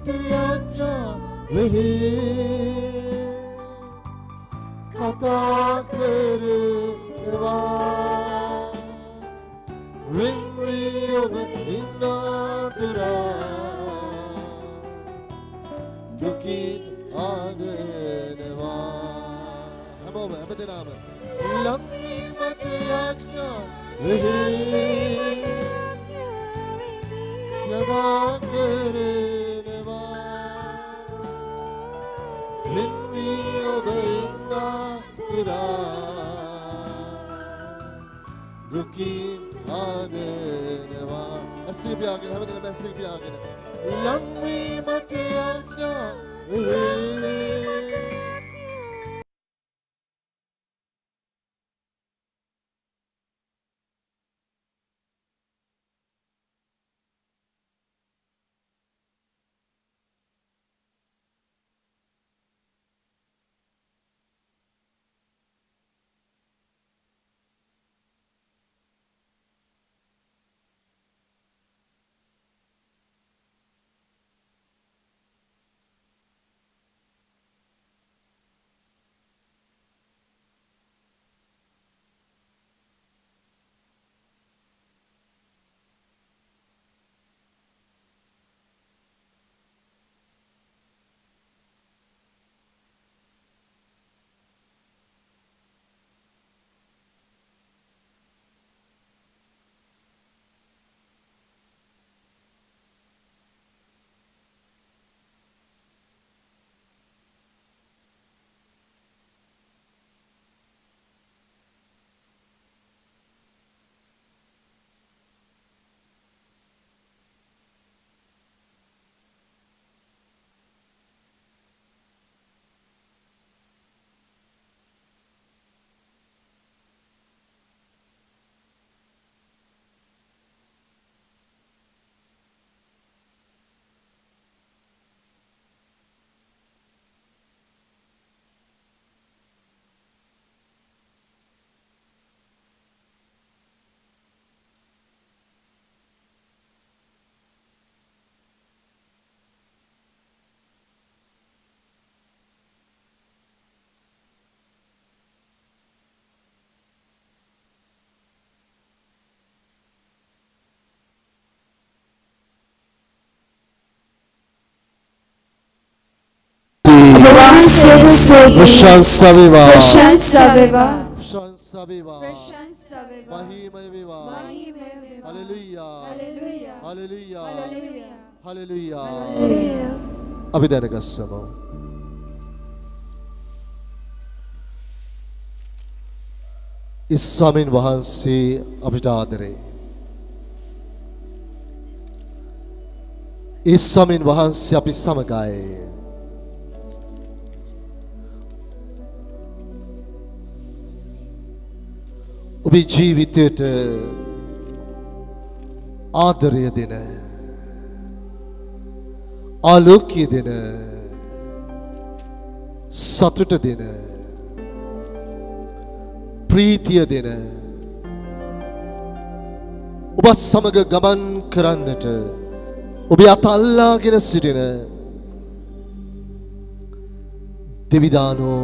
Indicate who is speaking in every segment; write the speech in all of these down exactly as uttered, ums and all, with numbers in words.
Speaker 1: මතයක්්‍යා වෙහි කතා කරනවා වෙන්වී ඔබ ඉන්නාතුරා දුකින් ආදනවා හැමෝම හැමදෙනාම ලම්වී මතයක්්‍යා වෙහි කතා කරනවා වෙන්වී ඔබ ඉන්නාතුරා දුකින් ආදනවා ඇස්සිරි පියාගෙන හැමදෙනාම ඇස්සිරි පියාගෙන ලම්වී මතයක්්‍යා වෙහි
Speaker 2: प्रशंसा विवाह
Speaker 3: प्रशंसा विवाह
Speaker 2: प्रशंसा विवाह
Speaker 3: प्रशंसा विवाह
Speaker 2: महिमय विवाह
Speaker 3: महिमय विवाह
Speaker 2: hallelujah
Speaker 3: hallelujah
Speaker 2: hallelujah
Speaker 3: hallelujah
Speaker 2: hallelujah අපි දැනගස්සමු ඒ ස්වාමීන් වහන්සේ අපිට ආදරේ ඒ ස්වාමීන් වහන්සේ අපි සමගයි ඔබේ ජීවිතයට ආදරය දෙන ආලෝකය දෙන සතුට දෙන ප්‍රීතිය දෙන ඔබ සමග ගමන් කරන්නට ඔබේ අත අල්ලාගෙන සිටින දෙවිදානෝ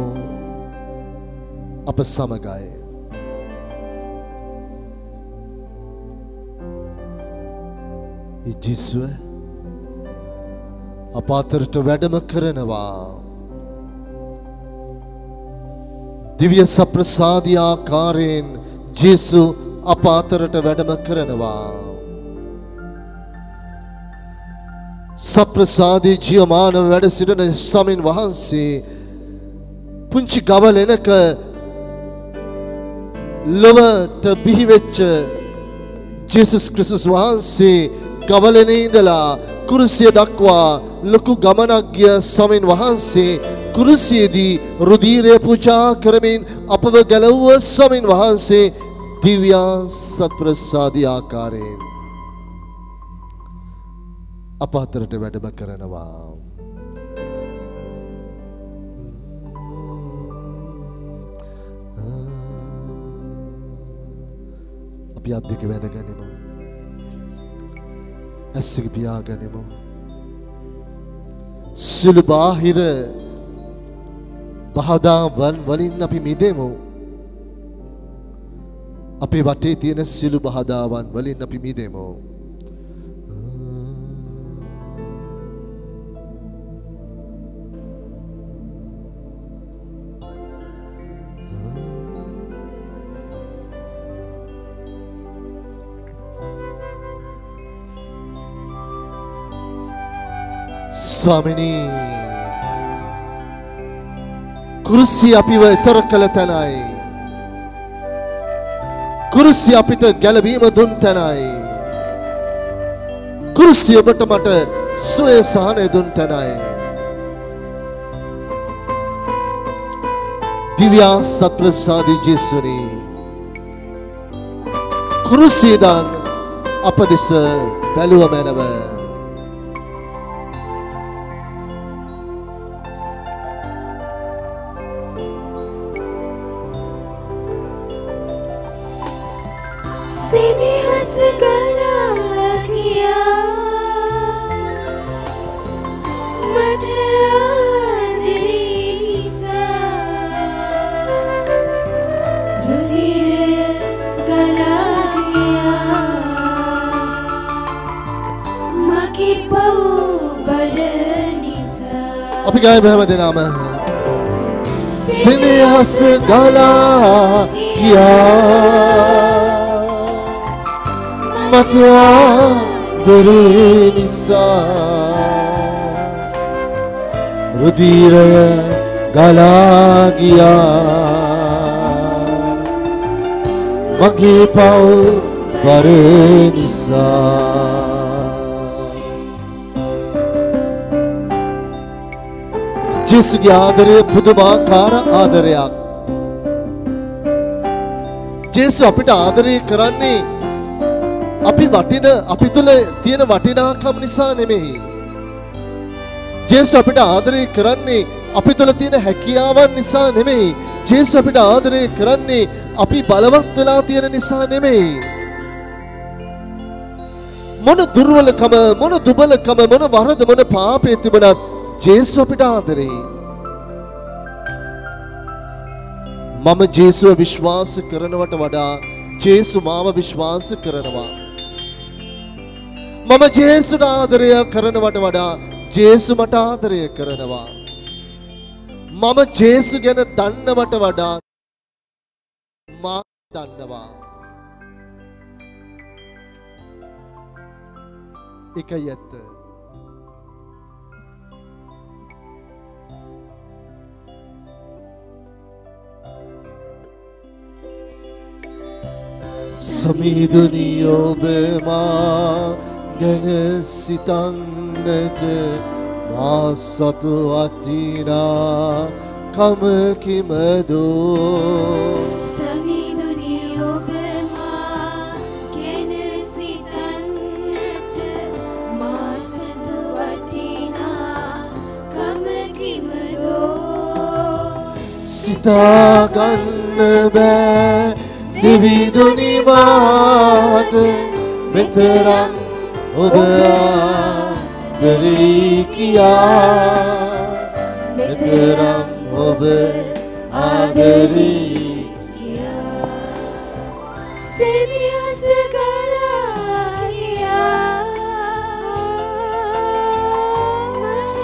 Speaker 2: අප සමගයි ජීසුව අප අතරට වැඩම කරනවා දිව්‍ය සප්‍රසාදී ආකාරයෙන් ජේසු අප අතරට වැඩම කරනවා සප්‍රසාදී ජීවමාන වැඩ සිටින ස්වාමීන් වහන්සේ පුංචි ගවලෙනක ලොවට බිහි වෙච්ච ජේසුස් ක්‍රිස්තුස් වහන්සේ ගවලෙනේ ඉඳලා කුරුසිය දක්වා ලොකු ගමනක් ගිය ස්වාමීන් වහන්සේ කුරුසියේදී රුධීරය පූජා කරමින් අපව ගැලවුව ස්වාමීන් වහන්සේ දිව්‍ය සත්ප්‍රසාදී ආකාරයෙන් අප අතරට වැඩම කරනවා අපි අත් දෙක වැදගනිමු ඇස් දෙක පියාගනිමු සිළු බාහිර බාධාවන් වලින් අපි මිදෙමු. අපේ වටේ තියෙන සිළු බාධාවන් වලින් අපි මිදෙමු. ස්වාමිනී කුරුසිය අපිව ඈතර කළ තැනයි. කුරුසිය අපිට ගැලවීම දුන් තැනයි. කුරුසිය ඔබට මට සුවය සහනය දුන් තැනයි. දිව්‍යා සත්ප්‍රසාදී ජේසුනි කුරුසිය දාන අප දෙස බැලුව මැනව.
Speaker 3: Senehas gala kiya mata aderi nisa rudhir gala kiya maki pau bar nisa.
Speaker 2: අපි ගායමු හැම දෙනාම සෙනෙහස ගලා ගියා මට ආදරේ නිසා රුධිරය ගලා ගියා මගේ පව් බර නිසා. ජේසුගේ ආදරය පුදුමාකාර ආදරයක්. ජේසු අපිට ආදරය කරන්නේ අපි වටින අපි තුල තියෙන වටිනාකම නිසා නෙමෙයි. ජේසු අපිට ආදරය කරන්නේ අපි තුල තියෙන හැකියාවන් නිසා නෙමෙයි. ජේසු අපිට ආදරය කරන්නේ අපි බලවත් වෙලා තියෙන නිසා නෙමෙයි. මොන දුර්වලකම මොන දුබලකම මොන වරද මොන පාපේ තිබුණත් ජේසු අපිට ආදරේ. මම ජේසුව විශ්වාස කරනවට වඩා ජේසු මාව විශ්වාස කරනවා. මම ජේසුට ආදරය කරනවට වඩා ජේසු මට ආදරය කරනවා. මම ජේසු ගැන දන්නවට වඩා මා දන්නවා. එකයි ඇත්ත. සමීදුනි ඔබ මා ගැන සිතන්නට මා සතු වටිනා කමකිමදෝ.
Speaker 3: සමීදුනි ඔබ මා ගැන සිතන්නට මා සතු වටිනා කමකිමදෝ.
Speaker 2: සිතාගන්න බෑ දෙවිදුනි මාට මෙතරම් ඔබ ආදරේ කියා. මෙතරම් ඔබ ආදරේ
Speaker 3: කියා. සෙනෙහස ගලා ගියා මට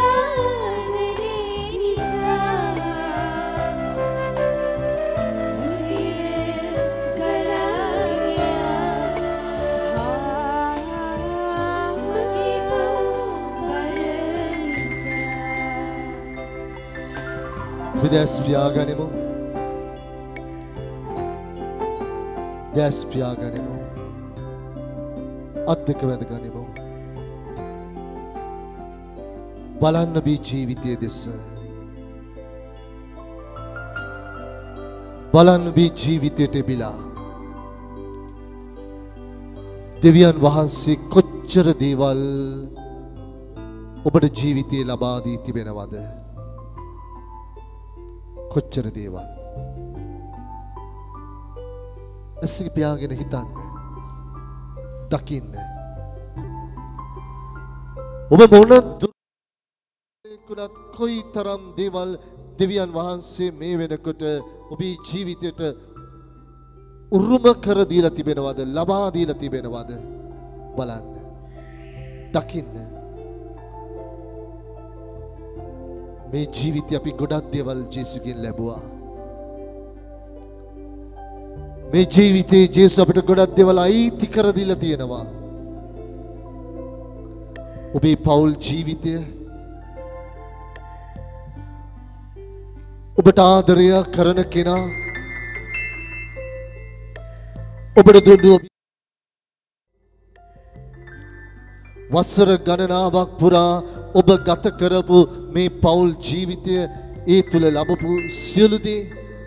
Speaker 3: ආදරේ නිසා රුධිර ගලා ගියා මගේ පව් බර නිසා.
Speaker 2: විදස් පියාගනිමු. දැස් පියාගනිමු. අත් දෙක වැද ගනිමු. බලන්න මේ ජීවිතයේ දෙස. බලන්න මේ ජීවිතයට බිලා. දෙවියන් වහන්සේ කොච්චර දේවල් ඔබට ජීවිතේ ලබා දී තිබෙනවද? කොච්චර දේවල්. ඇසික පියාගෙන හිතන්න. දකින්න. ඔබ මොන වුණත් කොයි තරම් දේවල් දෙවියන් වහන්සේ මේ වෙනකොට ඔබේ ජීවිතයට උරුම කර දීලා තිබෙනවද ලබා දීලා තිබෙනවද බලන්න දකින්න මේ ජීවිතය අපි ගොඩක් දේවල් ජේසුගෙන් ලැබුවා මේ ජීවිතේ ජේසු අපිට ගොඩක් දේවල් අයිති කර දීලා තියෙනවා ඔබේ පෞල් ජීවිතය ඔබට ආදරය කරන කෙනා ඔබට දුන්නු වසර ගණනාවක් පුරා ඔබ ගත කරපු මේ පෞල් ජීවිතය ඒ තුල ලැබපු සියලු දේ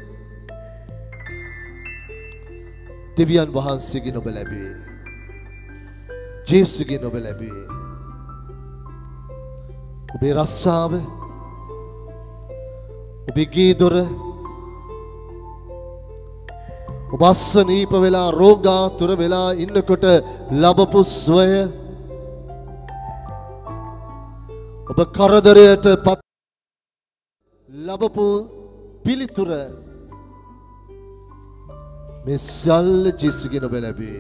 Speaker 2: දෙවියන් වහන්සේගෙන් ඔබ ලැබුවේ ජේසුගෙන් ඔබ ලැබුවේ ඔබේ රස්සාව ඔබේ ගේ දොර ඔබ අසනීප වෙලා රෝගාතුර වෙලා ඉන්නකොට ලැබපු සුවය ඔබ කරදරයට පත් ලැබපු පිළිතුර මේ සියල්ල ජේසුගෙන් ඔබ ලැබුවේ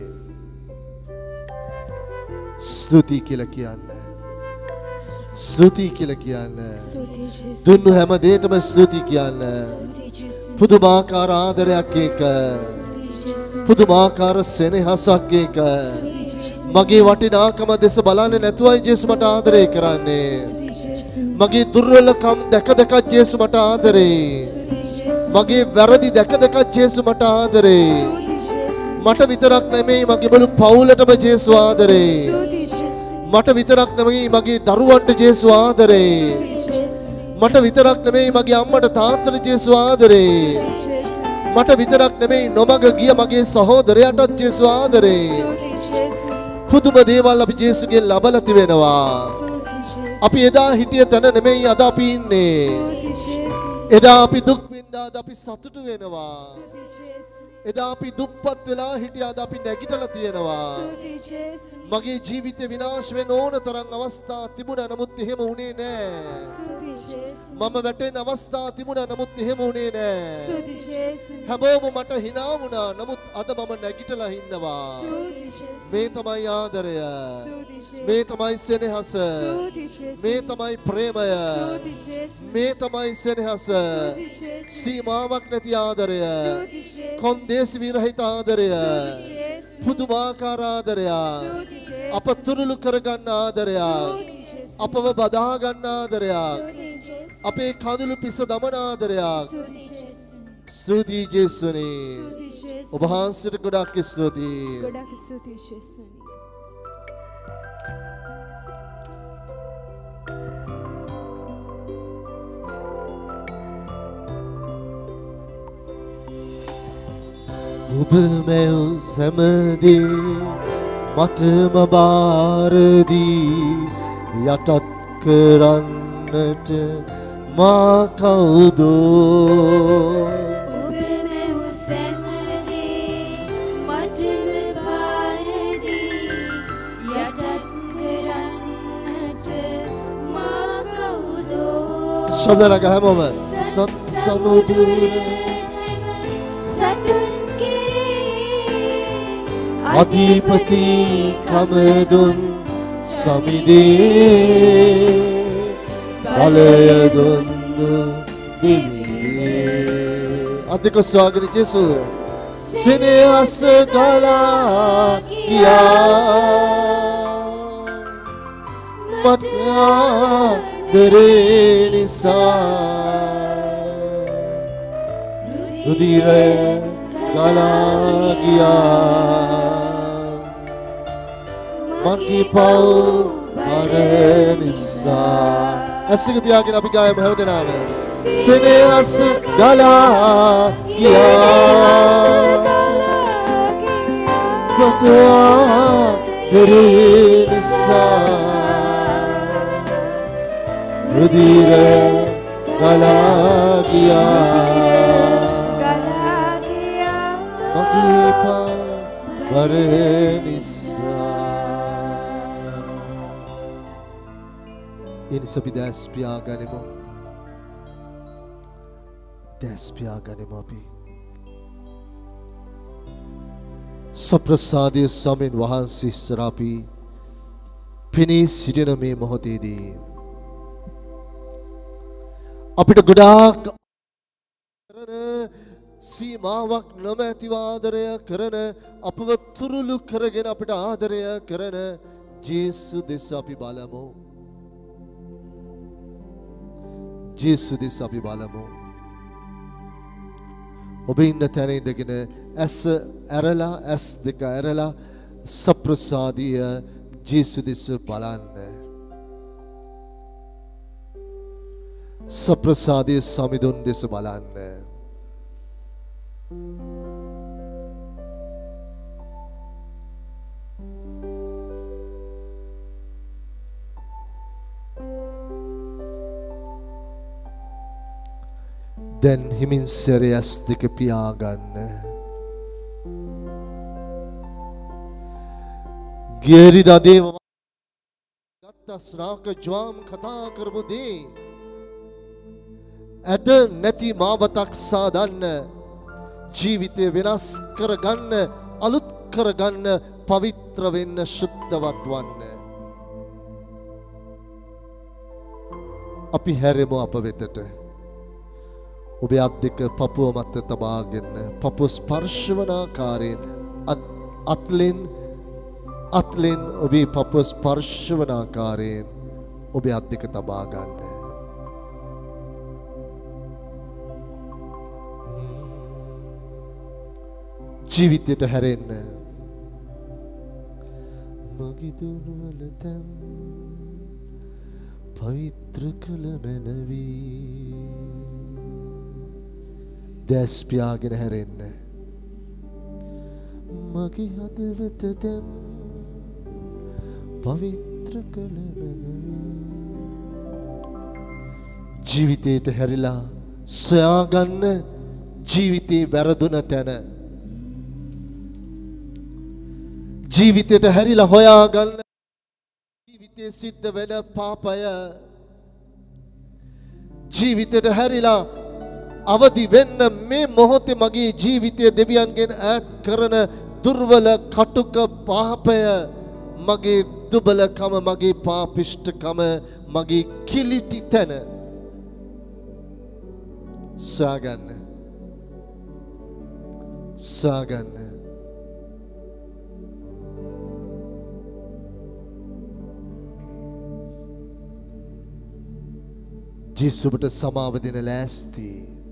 Speaker 2: ස්තුති කියලා කියන්නේ ස්තුති කියලා කියන්නේ දුන්නු හැම දෙයකම ස්තුති කියන්නේ පුදුමාකාර ආදරයක් එක පුදුමාකාර සෙනෙහසක් එක මගේ වටිනාකම දෙස බලන්නේ නැතුවයි ජේසු මට ආදරය කරන්නේ මගේ දුර්වලකම් දැක දැක ජේසු මට ආදරේ මගේ වැරදි දැක දැක ජේසු මට ආදරේ මට විතරක් නෙමෙයි මගේ මුළු පවුලටම ජේසු ආදරේ මට විතරක් නෙමෙයි මගේ දරුවන්ට ජේසු ආදරේ මට විතරක් නෙමෙයි මගේ අම්මට තාත්තට ජේසු ආදරේ මට විතරක් නෙමෙයි නොමග ගිය මගේ සහෝදරයාටත් ජේසු ආදරේ පුදුම දේවල් අපි ජේසුගෙන් ලබලා තිබෙනවා අපි එදා හිටිය තැන නෙමෙයි අද අපි ඉන්නේ එදා අපි දුක් විඳා අද අපි සතුටු වෙනවා එදා අපි දුප්පත් වෙලා හිටියා අද අපි නැගිටලා තියෙනවා මගේ ජීවිතේ විනාශ වෙන ඕන තරම් අවස්ථා තිබුණා නමුත් එහෙම වුණේ නෑ මම වැටෙන අවස්ථා තිබුණා නමුත් එහෙම වුණේ නෑ හැමෝම මට hina වුණා නමුත් අද මම නැගිටලා ඉන්නවා මේ තමයි ආදරය මේ තමයි සෙනෙහස මේ තමයි ප්‍රේමය මේ තමයි සෙනෙහස සීමාවක් නැති ආදරය කොන්දේසි විරහිත ආදරය පුදුමාකාර ආදරය අප තුරුළු කරගන්න ආදරය අපව බදා ගන්න ආදරය අපේ කඳුළු පිස දමන ආදරය ස්තුතියි ජේසුනි ඔබ වහන්සේට ගොඩක් ස්තුතියි
Speaker 3: ගොඩක් ස්තුතියි ජේසුනි
Speaker 2: ඔබ මෙල් සැමදී මටම බාරදී යටත් කරන්නට මා කවුදෝ
Speaker 3: ඔබ මෙල් සැමදී මටම බාරදී යටත් කරන්නට මා කවුදෝ
Speaker 2: ශබ්දලක හැමෝම සත් සමුදුර
Speaker 3: සතුන්
Speaker 2: අධිපති කමදුන් සමිදේ බලය දුන්නු දිවියේ අධික ස්වාගත ජේසු සෙනෙහස ගලා ගියා මට ආදරේ නිසා රුධිරය ගලා ගියා මගේ පව් මරණිසා ඇසික පියාගෙන අපි ගායමු හැමදෙනාම සෙනෙහස ගලා ගියා මට ආදරේ නිසා රුධිරය ගලා ගියා මගේ පව් මරණිසා ඒ නිසා අපි දැස් පියාගනිමු. දැස් පියාගනිමු අපි. සප්‍රසාදයේ සමෙන් වහන්සේ ඉස්සර අපි පිනී සිටින මේ මොහොතේදී අපිට ගොඩාක් කරන සීමාවක් නොමැතිව ආදරය කරන අපව තුරුළු කරගෙන අපිට ආදරය කරන ජේසු දෙස අපි බලමු. ජේසු දෙස අපි බලමු. ඔබ ඉන්න තැන ඉඳගෙන ඇස් ඇරලා ඇස් දෙක ඇරලා සප්‍රසාදීය ජේසු දෙස බලන්න. සප්‍රසාදීය සමිඳුන් දෙස බලන්න. දැන් හිමින් සෙරයස් දෙක පියාගන්න. ගියරිදා දේව ගත්ත ශ්‍රාවක ජ්වාම් කතා කරපු දේ ඇද නැති මාවතක් සාදන්න, ජීවිතය වෙනස් කරගන්න, අලුත් කරගන්න, පවිත්‍ර වෙන්න, ශුද්ධවත් වන්න. අපි හැරෙමු අප වෙතට. ඔබේ අත් දෙක පපුව මත තබාගෙන පපුව ස්පර්ශ වන ආකාරයෙන් අත්ලෙන් අත්ලෙන් ඔබේ පපුව ස්පර්ශ වන ආකාරයෙන් ඔබේ අත් දෙක තබා ගන්න. ජීවිතයට හැරෙන්න. මගේ දුර්වල තැන් පවිත්‍ර කළ මැනවි. දැස් පියාගෙන හැරෙන්න. මගේ හදවත දැන් පවිත්‍ර කළ මැනවි. ජීවිතයට හැරිලා සොයාගන්න ජීවිතේ වැරදුන තැන. ජීවිතයට හැරිලා හොයාගන්න ජීවිතේ සිද්ධ වෙන පාපය. ජීවිතයට හැරිලා අවදි වෙන්න මේ මොහොතේ මගේ ජීවිතය දෙවියන්ගෙන් ඈත් කරන දුර්වල කටුක පාපය, මගේ දුබලකම, මගේ පාපිෂ්ඨකම, මගේ කිලිටි තැන සාගන්න. සාගන්න. ජේසුට සමාව දෙන ලෑස්ති.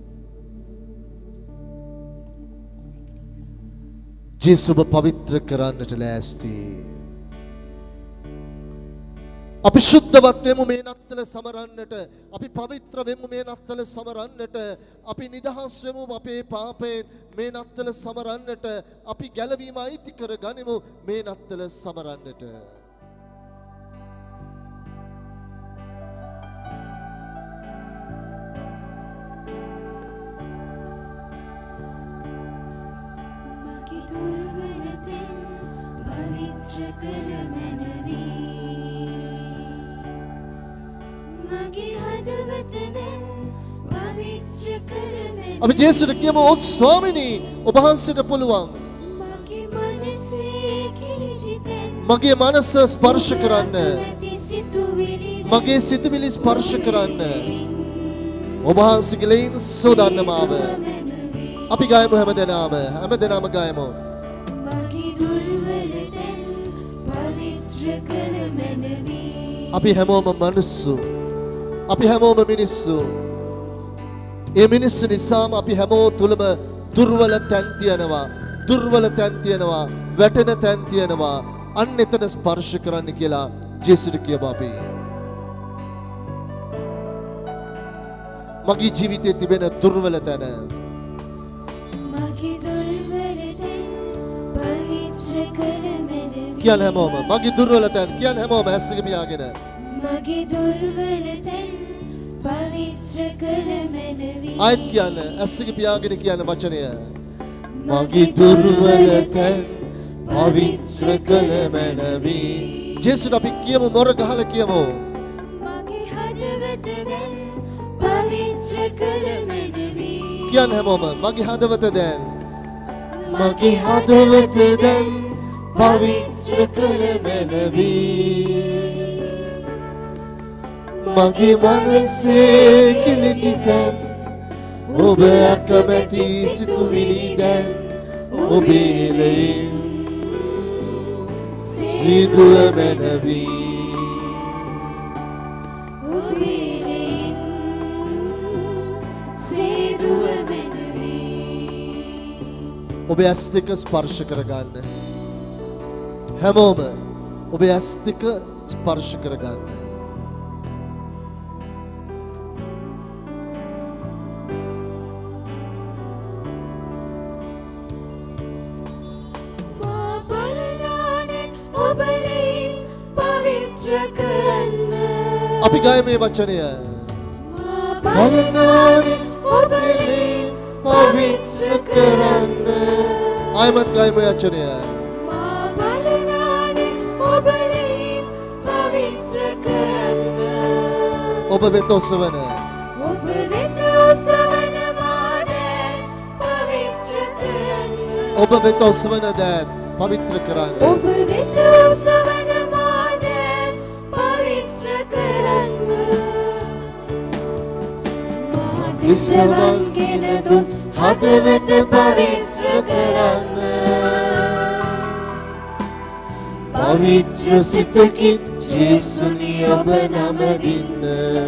Speaker 2: ජේසුව පවිත්‍ර කරන්නට ලෑස්ති. අපි ශුද්ධවත් වෙමු මේ නත්තල සමරන්නට. අපි පවිත්‍ර වෙමු මේ නත්තල සමරන්නට. අපි නිදහස් වෙමු අපේ පාපයෙන් මේ නත්තල සමරන්නට. අපි ගැලවීම අයිති කර ගනිමු මේ නත්තල සමරන්නට. අපි ජේසුට කියමු, "ඔව් ස්වාමිනී, ඔබ වහන්සේට පුළුවන්. මගේ මනස ස්පර්ශ කරන්න. මගේ සිතුවිලි ස්පර්ශ කරන්න. ඔබ වහන්සේගේ ලෙයින් සෝදන්න මාව." අපි ගායමු හැමදෙනාම. හැමදෙනාම ගායමු. අපි හැමෝම මිනිස්සු. අපි හැමෝම මිනිස්සු. ඒ මිනිස්සු නිසාම අපි හැමෝ තුලම දුර්වල තැන් තියෙනවා. දුර්වල තැන් තියෙනවා. වැටෙන තැන් තියෙනවා. අන්න එතන ස්පර්ශ කරන්න කියලා ජේසුට කියමු අපි. මගේ ජීවිතයේ තිබෙන දුර්වල තැන. මගේ දුර්වල තැන් පවිත්‍ර කළ මැනවි. කියන්න හැමෝම මගේ දුර්වල තැන්. කියන්න හැමෝම ඇස් එක පියාගෙන. මගේ දුර්වල තැන් පවිත්‍ර කළ මැනවි. ආයත් කියන්න ඇස් එක පියාගෙන කියන්න වචනය. මගේ දුර්වල තැන් පවිත්‍ර කළ මැනවි. ජේසුට අපි කියමු, මොර ගහලා කියමු. මගේ කියන්න හැමෝම මගේ හදවත දැන්
Speaker 1: මගේ හදවත දැන් පවිත්‍ර කළ මැනවි මගේ මනසේ කිලිටි තැන් ඔබ අකමැති සිතුවිලි දැන් ඔබේ ලෙයින් සිදුව මැනවි
Speaker 2: ඔබේ ඇස් දෙක ස්පර්ශ කරගන්න හැමෝම ඔබේ ඇස් දෙක ස්පර්ශ කරගන්න අපි ගාය මේ වචනය
Speaker 1: බලනානේ ඔබේ පවිත්‍ර කරන්න
Speaker 2: ආයමත් ගාය මේ වචනය
Speaker 3: බලනානේ ඔබේ පවිත්‍ර කරන්න
Speaker 2: ඔබ වෙත ඔසවන
Speaker 3: ඔබ වෙත ඔසවන මාද පවිත්‍ර කරන්න
Speaker 2: ඔබ වෙත ඔසවන දෑත් පවිත්‍ර කරන්න
Speaker 3: ඔබ වෙත ඔසවන මාද පවිත්‍ර කරන්න
Speaker 1: ඉසවන්ගෙන දුන් හදවත පවිත්‍ර කරන්න පවිත්‍ර සිතකින් ජේසුනි ඔබ නමදින්න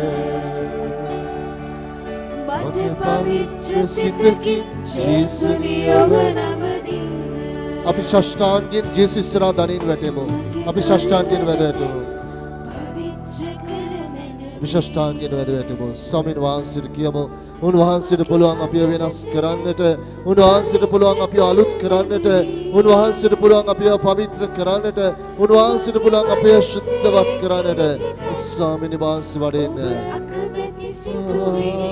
Speaker 1: මට පවිත්‍ර සිතකින් ජේසුනි ඔබ නමදින්න
Speaker 2: අපි ෂෂ්ඨාංගයෙන් ජේසුස් ඉස්සරහා දනින් වැටෙමු අපි ෂෂ්ඨාංගයෙන් වැද වැටෙමු අපි ෂෂ්ඨාංගයෙන් වැද වැටෙමු ස්වාමීන් වහන්සේට කියමු උන්වහන්සේට පුළුවන් අපිව වෙනස් කරන්නට උන්වහන්සේට පුළුවන් අපිව අලුත් කරන්නට උන්වහන්සේට පුළුවන් අපිව පවිත්‍ර කරන්නට උන්වහන්සේට පුළුවන් අපිව ශුද්ධවත් කරන්නට ස්වාමීන් වහන්සේ වඩින්න
Speaker 3: අකමැති සිතුවිලි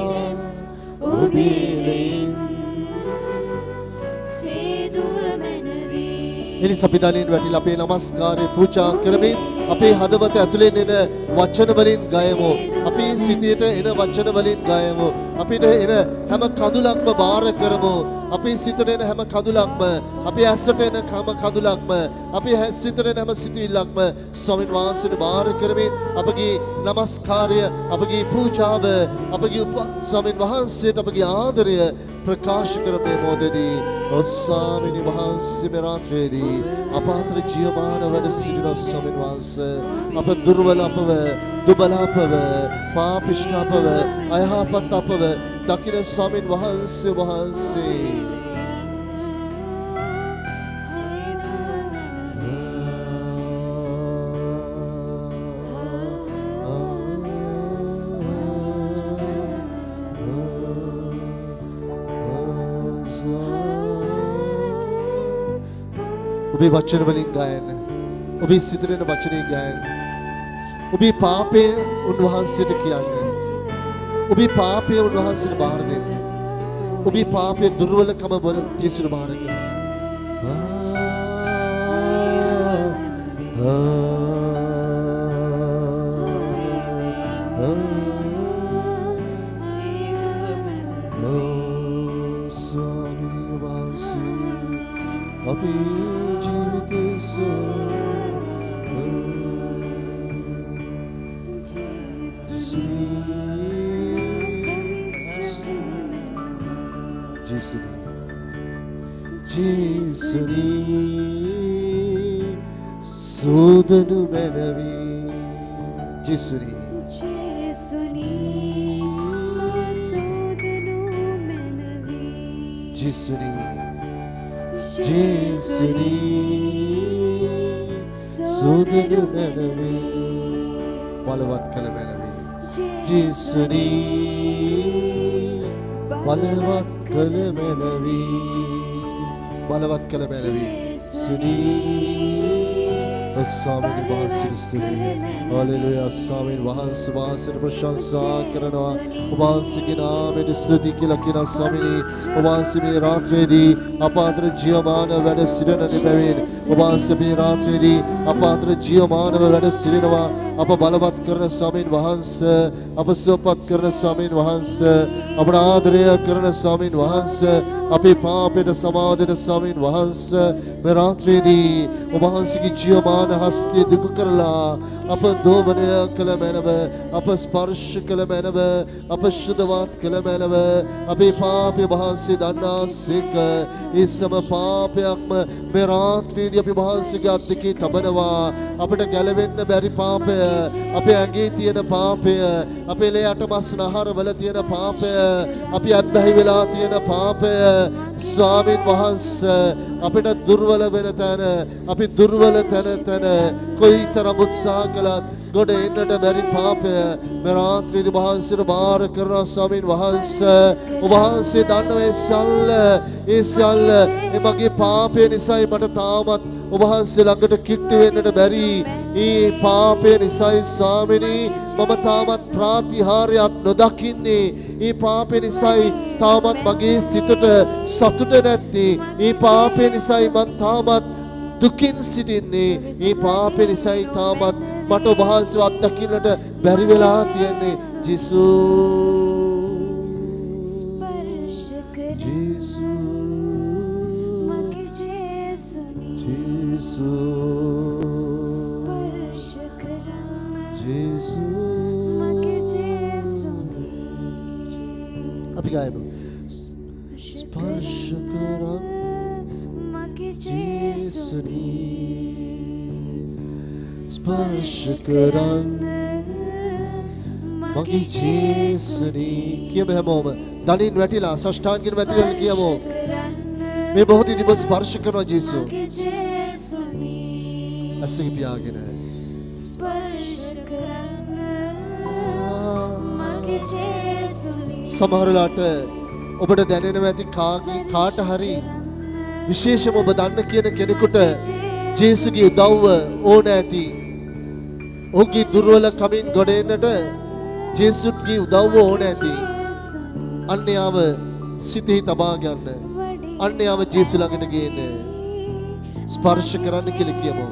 Speaker 3: ඔබේ සේදුව මැනවි
Speaker 2: එනිසා අපි දනින් වැටිලා අපේ නමස්කාරය පූජා කරමින් අපේ හදවත ඇතුලෙන් එන වචන වලින් ගයමු අපේ සිතේට එන වචන වලින් ගයමු අපිට එන හැම කඳුලක්ම බාර කරමු අපේ සිතට එන හැම කඳුලක්ම අපේ ඇසට එන හැම කඳුලක්ම අපේ සිතට එන හැම සිතුවිල්ලක්ම ස්වාමීන් වහන්සේට බාර කරමින් අපගේ නමස්කාරය අපගේ පූජාව අපගේ ස්වාමීන් වහන්සේට අපගේ ආදරය ප්‍රකාශ කරමේ මොදදී ස්වාමීන් වහන්සේ මේ රාත්‍රියේදී අප අතර ජීවමාන වැඩ සිටින ස්වාමීන් වහන්සේ අප දුර්වල අපව දුබල අපව පාපිෂ්ඨ අපව අයහපත් අපව දකින ස්වාමීන් වහන්සේ වහන්සේ ඔබේ වචන වලින් ගායන ඔබේ සිතේ එන වචනේ ගායන ඔබේ පාපය උන්වහන්සේට කියන්න ඔබේ පාපය උන්වහන්සේට බාර දෙන්න ඔබේ පාපයේ දුර්වලකම වල ජේසුට බාර දෙන්න ස්වාමීන් වහන්සේ අපේ ජේසුනි සෝදනු මැනවි ජේසුනි
Speaker 3: ජේසුනි සෝදනු මැනවි
Speaker 2: ජේසුනි
Speaker 3: ජේසුනි
Speaker 2: සෝදනු මැනවි බලවත් කළ මැනවි ජේසුනි බලවත් කළ මැනවි බලවත් කළ මැනවි සුනි ස්වාමීන් වහන්සේට ස්තුතියි හලෙලූයා ස්වාමීන් වහන්සේ වහන්සේට ප්‍රශංසා කරනවා ඔබ වහන්සේගේ නාමයට ස්තුති කියලා කියනවා ස්වාමීනි ඔබ වහන්සේ මේ රාත්‍රියේදී අප අතර ජීවමාන වැඩ සිටින බැවින් ඔබ වහන්සේ මේ රාත්‍රියේදී අප අතර ජීවමානව වැඩ සිටිනවා අප බලවත් කරන ස්වාමීන් වහන්සේ අප සුවපත් කරන ස්වාමීන් වහන්සේ අපට ආදරය කරන ස්වාමීන් වහන්සේ අපේ පාපයට සමාදෙන ස්වාමීන් වහන්සේ මේ රාත්‍රියේදී ඔබ වහන්සේගේ ජීවමාන හස්තය දුක කරලා අප දෝවනය කළ මැනව අප ස්පර්ශ කළ මැනව අප ශුද්ධවත් කළ මැනව අපේ පාපය වහන්සේ දන්නාසේක ඒ සම පාපයක්ම මේ රාත්‍රියේදී අපි වහන්සේගේ අත් දෙකේ තබනවා අපිට ගැලවෙන්න බැරි පාපය අපේ ඇඟේ තියෙන පාපය අපේ ලේ අටමස් නහරවල තියෙන පාපය අපි අත්බැහි වෙලා තියෙන පාපය ස්වාමීන් වහන්සේ අපිට දුර්වල වෙන තැන අපි දුර්වල තැන තැන කොයිතරම් උත්සාහ කළත් ගොඩ එන්නට බැරි පාපය මේ රාත්‍රියේදී වහන්සේට බාර කරන ස්වාමීන් වහන්සේ ඔබ වහන්සේ දන්නවා ඒ සියල්ල ඒ සියල්ල එමගේ පාපය නිසායි මට තාමත් ඔබ වහන්සේ ළඟට කිට්ටු වෙන්නට බැරි ඒ පාපය නිසායි ස්වාමිනී මම තාමත් ප්‍රාතිහාර්යයක් නොදකින්නේ ඒ පාපය නිසායි තාමත් මගේ සිතට සතුට නැත්තේ ඒ පාපය නිසායි මම තාමත් දුකින් සිටින්නේ ඒ පාපය නිසායි තාමත් මට ඔබ වහන්සේව අත්දකින්නට බැරි වෙලා තියෙන්නේ ජේසුස්
Speaker 3: ස්පර්ශ කර
Speaker 2: ජේසුස්
Speaker 3: මගේ ජේසුනි
Speaker 2: ජේසුස්
Speaker 3: ස්පර්ශ කරන්න
Speaker 2: ජේසුස්
Speaker 3: මගේ ජේසුනි
Speaker 2: අපි ගායමු ස්පර්ශ කරන්න
Speaker 3: මගේ ජේසුනි
Speaker 2: ස්පර්ශ කරන්න මගේ ජේසුනි කියමු හැමෝම දණින් වැටිලා සෂ්ඨාංගින් වැටිලා කියමු මේ මොහොතේදී ඔබ ස්පර්ශ කරනවා ජේසු අසක පියාගෙන
Speaker 3: ස්පර්ශ කරන්න මගේ ජේසුනි
Speaker 2: සමහරලාට ඔබට දැනෙනවා ඇති කාගේ කාට හරි විශේෂම ඔබ දන්න කියන කෙනෙකුට ජේසුගේ උදව්ව ඕන ඇති ඔහුගේ දුර්වල කමින් ගොඩ එන්නට ජේසුගේ උදව්ව ඕන ඇති අන්‍යව සිතෙහි තබා ගන්න අන්‍යව ජේසු ළඟට ගේන්න ස්පර්ශ කරන්න කියලා කියමු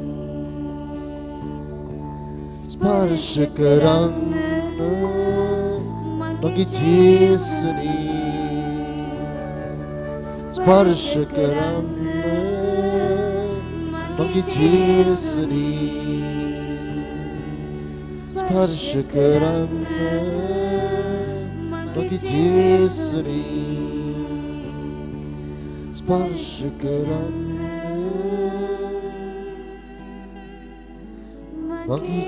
Speaker 2: ස්පර්ශ කරන්න මගේ ජේසුනි ස්පර්ශ කරන්න මගේ ජේසුනි ස්පර්ශ කරන්න මගේ ජේසුනි ස්පර්ශ කරන්න මගේ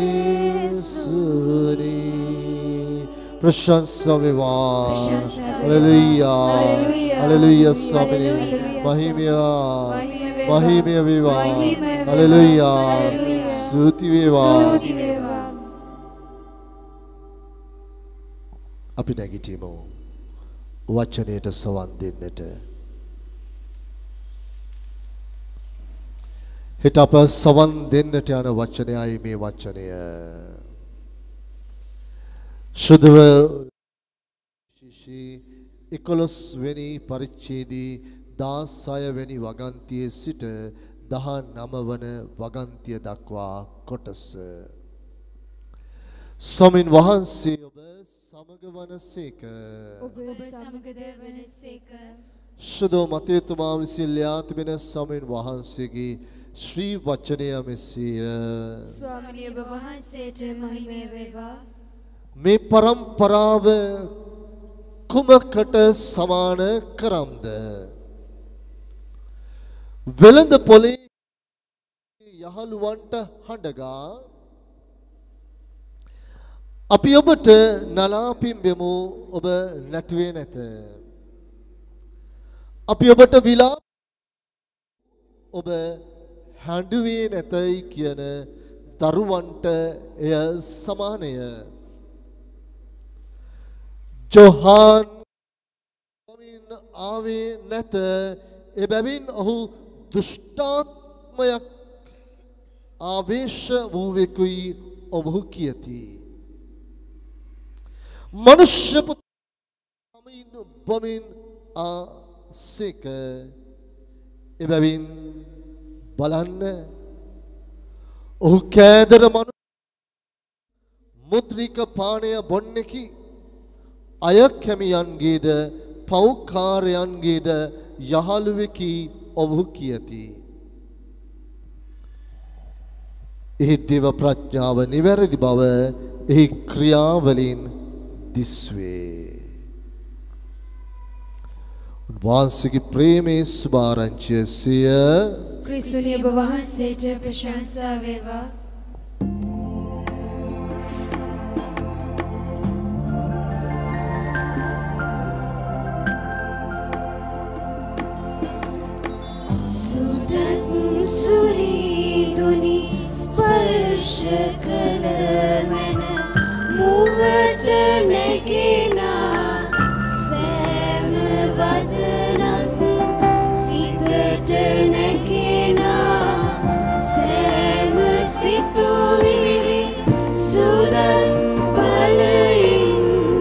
Speaker 2: ජේසුනි ප්‍රශංසා වේවා හalleluya හalleluya ස්වාමී මහිමයා මහිමය වේවා හalleluya ස්තුති වේවා අපි නැගිටිමු වචනයට සවන් දෙන්නට හිත අප සවන් දෙන්නට යන වචනයයි මේ වචනය සුදව ශිෂි එකොළොස් වෙනි පරිච්ඡේදයේ දාසය වෙනි වගන්තියේ සිට දහනව වන වගන්තිය දක්වා කොටස ස්වාමීන් වහන්සේ ඔබ සමග වනසේක
Speaker 1: ඔබ සමගද වනසේක
Speaker 2: සුදෝ මතේතුමා විසින් ලියා තිබෙන ස්වාමීන් වහන්සේගේ ශ්‍රී වචනය මෙසේය
Speaker 1: ස්වාමීනි ඔබ වහන්සේට මහිමය වේවා
Speaker 2: මේ පරම්පරාව කුමකට සමාන කරම්ද වෙළඳ පොලේ යහළුවන්ට හඬගා අපි ඔබට නලා පිම්බෙමු ඔබ නැටුවේ නැත අපි ඔබට විලා ඔබ හඬුවේ නැතයි කියන දරුවන්ට එය සමානය ජොහාන් වමින් ආවේ නැත එබැවින් ඔහු දුෂ්ටාත්මයක් ආවේශ වූවෙකුයි ඔහු කියති මනුෂ්‍ය පුතමින් බොමින් ආසේක එබැවින් බලන්න ඔහු කෑදර මනුෂ්‍ය මුද්‍රික පානය බොන්නේකි අයක්කමියන්ගේද පෞකාරයන්ගේද යහළුවෙකි ඔවුහු කියති. එහි දේව ප්‍රඥාව නිවැරදි බව එහි ක්‍රියාවලින් දිස්වේ. උන්වහන්සේගේ ප්‍රේමයේ සුභාරංචිය සිය
Speaker 1: ක්‍රිස්තුනි ඔබ වහන්සේට ප්‍රශංසා වේවා.
Speaker 3: සුරිදුනි ස්පර්ශ කළ මන මුවට නැගෙනා සෑම වදනක් සිතට නැගෙනා සෑම සිතුවිලි සුදන් බලයින්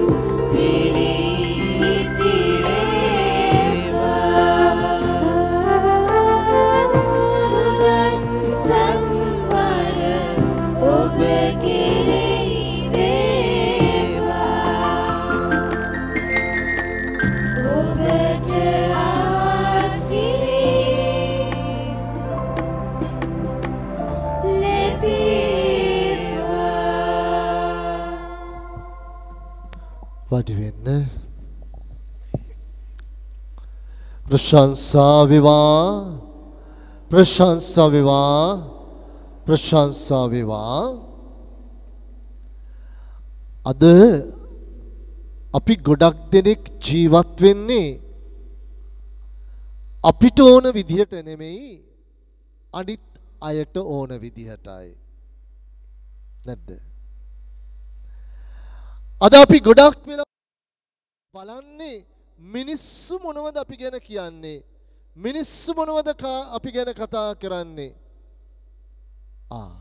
Speaker 2: වාඩි වෙන්න. ප්‍රශංසා වේවා ප්‍රශංසා වේවා ප්‍රශංසා වේවා. අද අපි ගොඩක් දෙනෙක් ජීවත් වෙන්නේ අපිට ඕන විදිහට නෙමෙයි අනිත් අයට ඕන විදිහටයි. නැද්ද? අද අපි ගොඩක් වෙලා බලන්නේ මිනිස්සු මොනවද අපි ගැන කියන්නේ, මිනිස්සු මොනවද අපි ගැන කතා කරන්නේ. ආ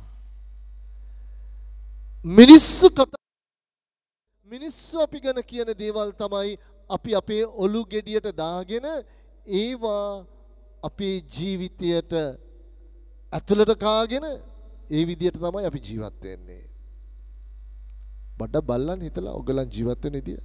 Speaker 2: මිනිස්සු කතා මිනිස්සු අපි ගැන කියන දේවල් තමයි අපි අපේ ඔලු ගෙඩියට දාගෙන ඒවා අපේ ජීවිතයට ඇතුළට කාගෙන ඒ විදිහට තමයි අපි ජීවත් වෙන්නේ. බඩ බල්ලන් හිතලා ඔයගලන් ජීවත් වෙන විදිය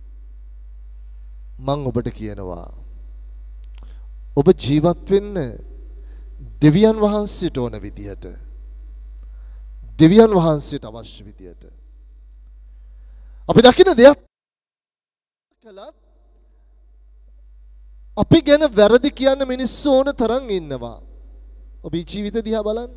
Speaker 2: මම ඔබට කියනවා. ඔබ ජීවත් වෙන්න දෙවියන් වහන්සේට ඕන විදියට, දෙවියන් වහන්සේට අවශ්‍ය විදියට. අපි දකින දෙයක් කළත් අපි ගැන වැරදි කියන්න මිනිස්සු ඕන තරම් ඉන්නවා. ඔබේ ජීවිත දිහා බලන්න.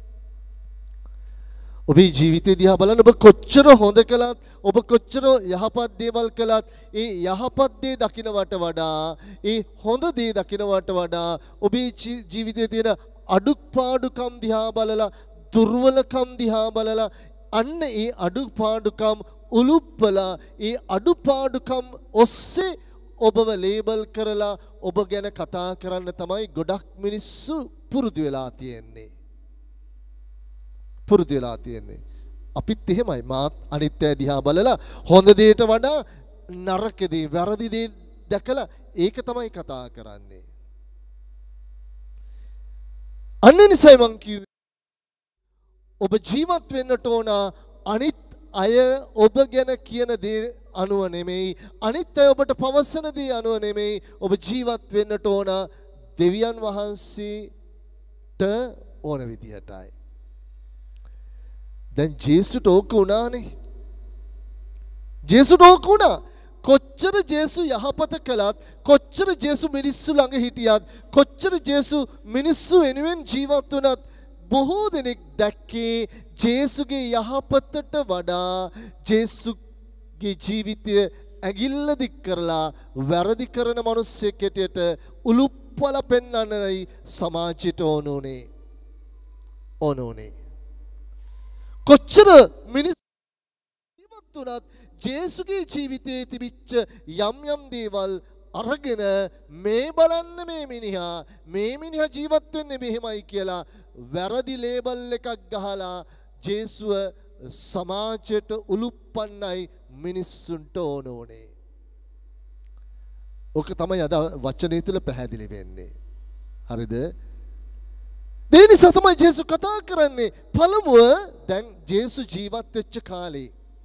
Speaker 2: ඔබේ ජීවිතය දිහා බලන්න. ඔබ කොච්චර හොඳ කළත්, ඔබ කොච්චර යහපත් දේවල් කළත්, ඒ යහපත් දේ දකින්නවට වඩා, ඒ හොඳ දේ දකින්නවට වඩා ඔබේ ජීවිතයේ තියෙන අඩුපාඩුකම් දිහා බලලා, දුර්වලකම් දිහා බලලා, අන්න ඒ අඩුපාඩුකම් උලුප්පලා, ඒ අඩුපාඩුකම් ඔස්සේ ඔබව ලේබල් කරලා ඔබ ගැන කතා කරන්න තමයි ගොඩක් මිනිස්සු පුරුදු වෙලා තියෙන්නේ. පුරුදු වෙලා තියෙන්නේ. අපිත් එහෙමයි. මාත් අනිත් අය දිහා බලලා හොඳ දෙයට වඩා නරක දේ, වැරදි දේ දැකලා ඒක තමයි කතා කරන්නේ. අන්න නිසයි මං කිව්වේ ඔබ ජීවත් වෙන්නට ඕන අනිත් අය ඔබ ගැන කියන දේ අනුව නෙමෙයි, අනිත් අය ඔබට පවසන දේ අනුව නෙමෙයි. ඔබ ජීවත් වෙන්නට ඕන දෙවියන් වහන්සේට ඕන විදිහටයි. දැන් ජේසුට ඕක වුණානේ. ජේසුට ඕක වුණා. කොච්චර ජේසු යහපත කළත්, කොච්චර ජේසු මිනිස්සු ළඟ හිටියත්, කොච්චර ජේසු මිනිස්සු වෙනුවෙන් ජීවත් වුණත් බොහෝ දෙනෙක් දැක්කේ ජේසුගේ යහපතට වඩා ජේසුගේ ජීවිතය ඇගිල්ල දික් කරලා වැරදි කරන මිනිස්සෙක් හැටියට උලුප්පල පෙන්වන්නයි සමාජයට ඕනෝනේ. ඕනෝනේ. කොච්චර මිනිස් ජීවත් වුණත් ජේසුගේ ජීවිතයේ තිබිච්ච යම් යම් දේවල් අරගෙන මේ බලන්න මේ මිනිහා මේ මිනිහා ජීවත් වෙන්නේ මෙහෙමයි කියලා වැරදි ලේබල් එකක් ගහලා ජේසුව සමාජයට උලුප්පන්නයි මිනිස්සුන්ට ඕනෝනේ. ඔක තමයි අද වචනේ තුල පැහැදිලි වෙන්නේ. හරිද? ඒ නිසා තමයි ජේසු කතා කරන්නේ. පළමුව දැන් ජේසු ජීවත් වෙච්ච කාලේ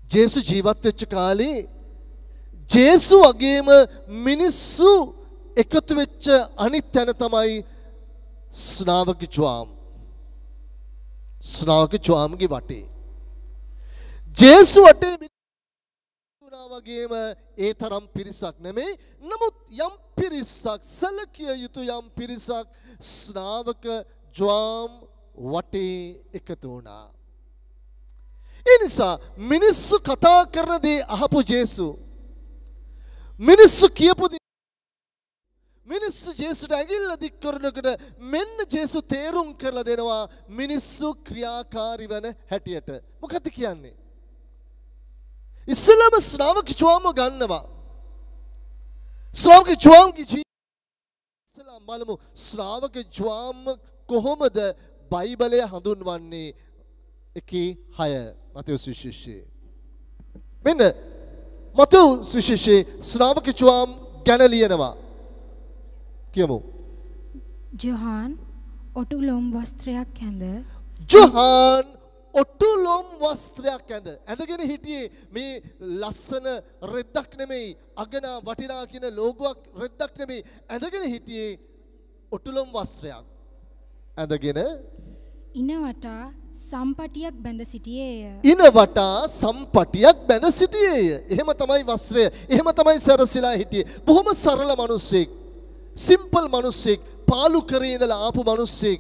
Speaker 2: ජේසු ජීවත් වෙච්ච කාලේ ජේසු වගේම මිනිස්සු එකතු වෙච්ච අනිත් තැන තමයි ස්නාවක ජ්වාම්. ස්නාවක ජ්වාම්ගේ වටේ. ජේසු වටේ මිනිස්සුනා වගේම ඒ තරම් පිරිසක් නෙමෙයි. නමුත් යම් පිරිසක් සැලකිය යුතු යම් පිරිසක් ස්නාවක ජ්වාම් වටේ එකතු වුණා. ඒ නිසා මිනිස්සු කතා කරන දේ අහපු ජේසු මිනිස්සු කියපු දේ මිනිස්සු ජේසුට ඇඟිල්ල දික් කරනකොට මෙන්න ජේසු තේරුම් කරලා දෙනවා මිනිස්සු ක්‍රියාකාරී වෙන හැටියට. මොකද කියන්නේ? ඉස්සෙල්ලාම ශ්‍රාවක ජෝම ගන්නවා. ශ්‍රාවක ජෝම්ගේ ජීවිතය ඉස්සෙල්ලාම බලමු ශ්‍රාවක ජෝම කොහොමද බයිබලය හඳුන්වන්නේ? එකේ හය මතෙව් සුවිශේෂයේ. මෙන්න මතෙව් සුවිශේෂයේ ශ්‍රාවක ජෝම් ගැන ලියනවා. කියමු.
Speaker 1: ජොහාන් ඔටුලොම් වස්ත්‍රයක් ඇඳ
Speaker 2: ජොහාන් ඔටුලොම් වස්ත්‍රයක් ඇඳ ඇඳගෙන හිටියේ මේ ලස්සන රෙද්දක් නෙමෙයි අගනා වටිනා කියන ලෝගෝවක් රෙද්දක් නෙමෙයි ඇඳගෙන හිටියේ ඔටුලොම් වස්ත්‍රයක් ඇඳගෙන
Speaker 1: ඉනවටා සම්පටියක් බැඳ සිටියේය.
Speaker 2: ඉනවටා සම්පටියක් බැඳ සිටියේය. එහෙම තමයි වස්ත්‍රය. එහෙම තමයි සැරසිලා හිටියේ. බොහොම සරල මිනිස්සෙක්. සිම්පල් මිනිස්සෙක්. පාලු කරේ ඉඳලා ආපු මිනිස්සෙක්.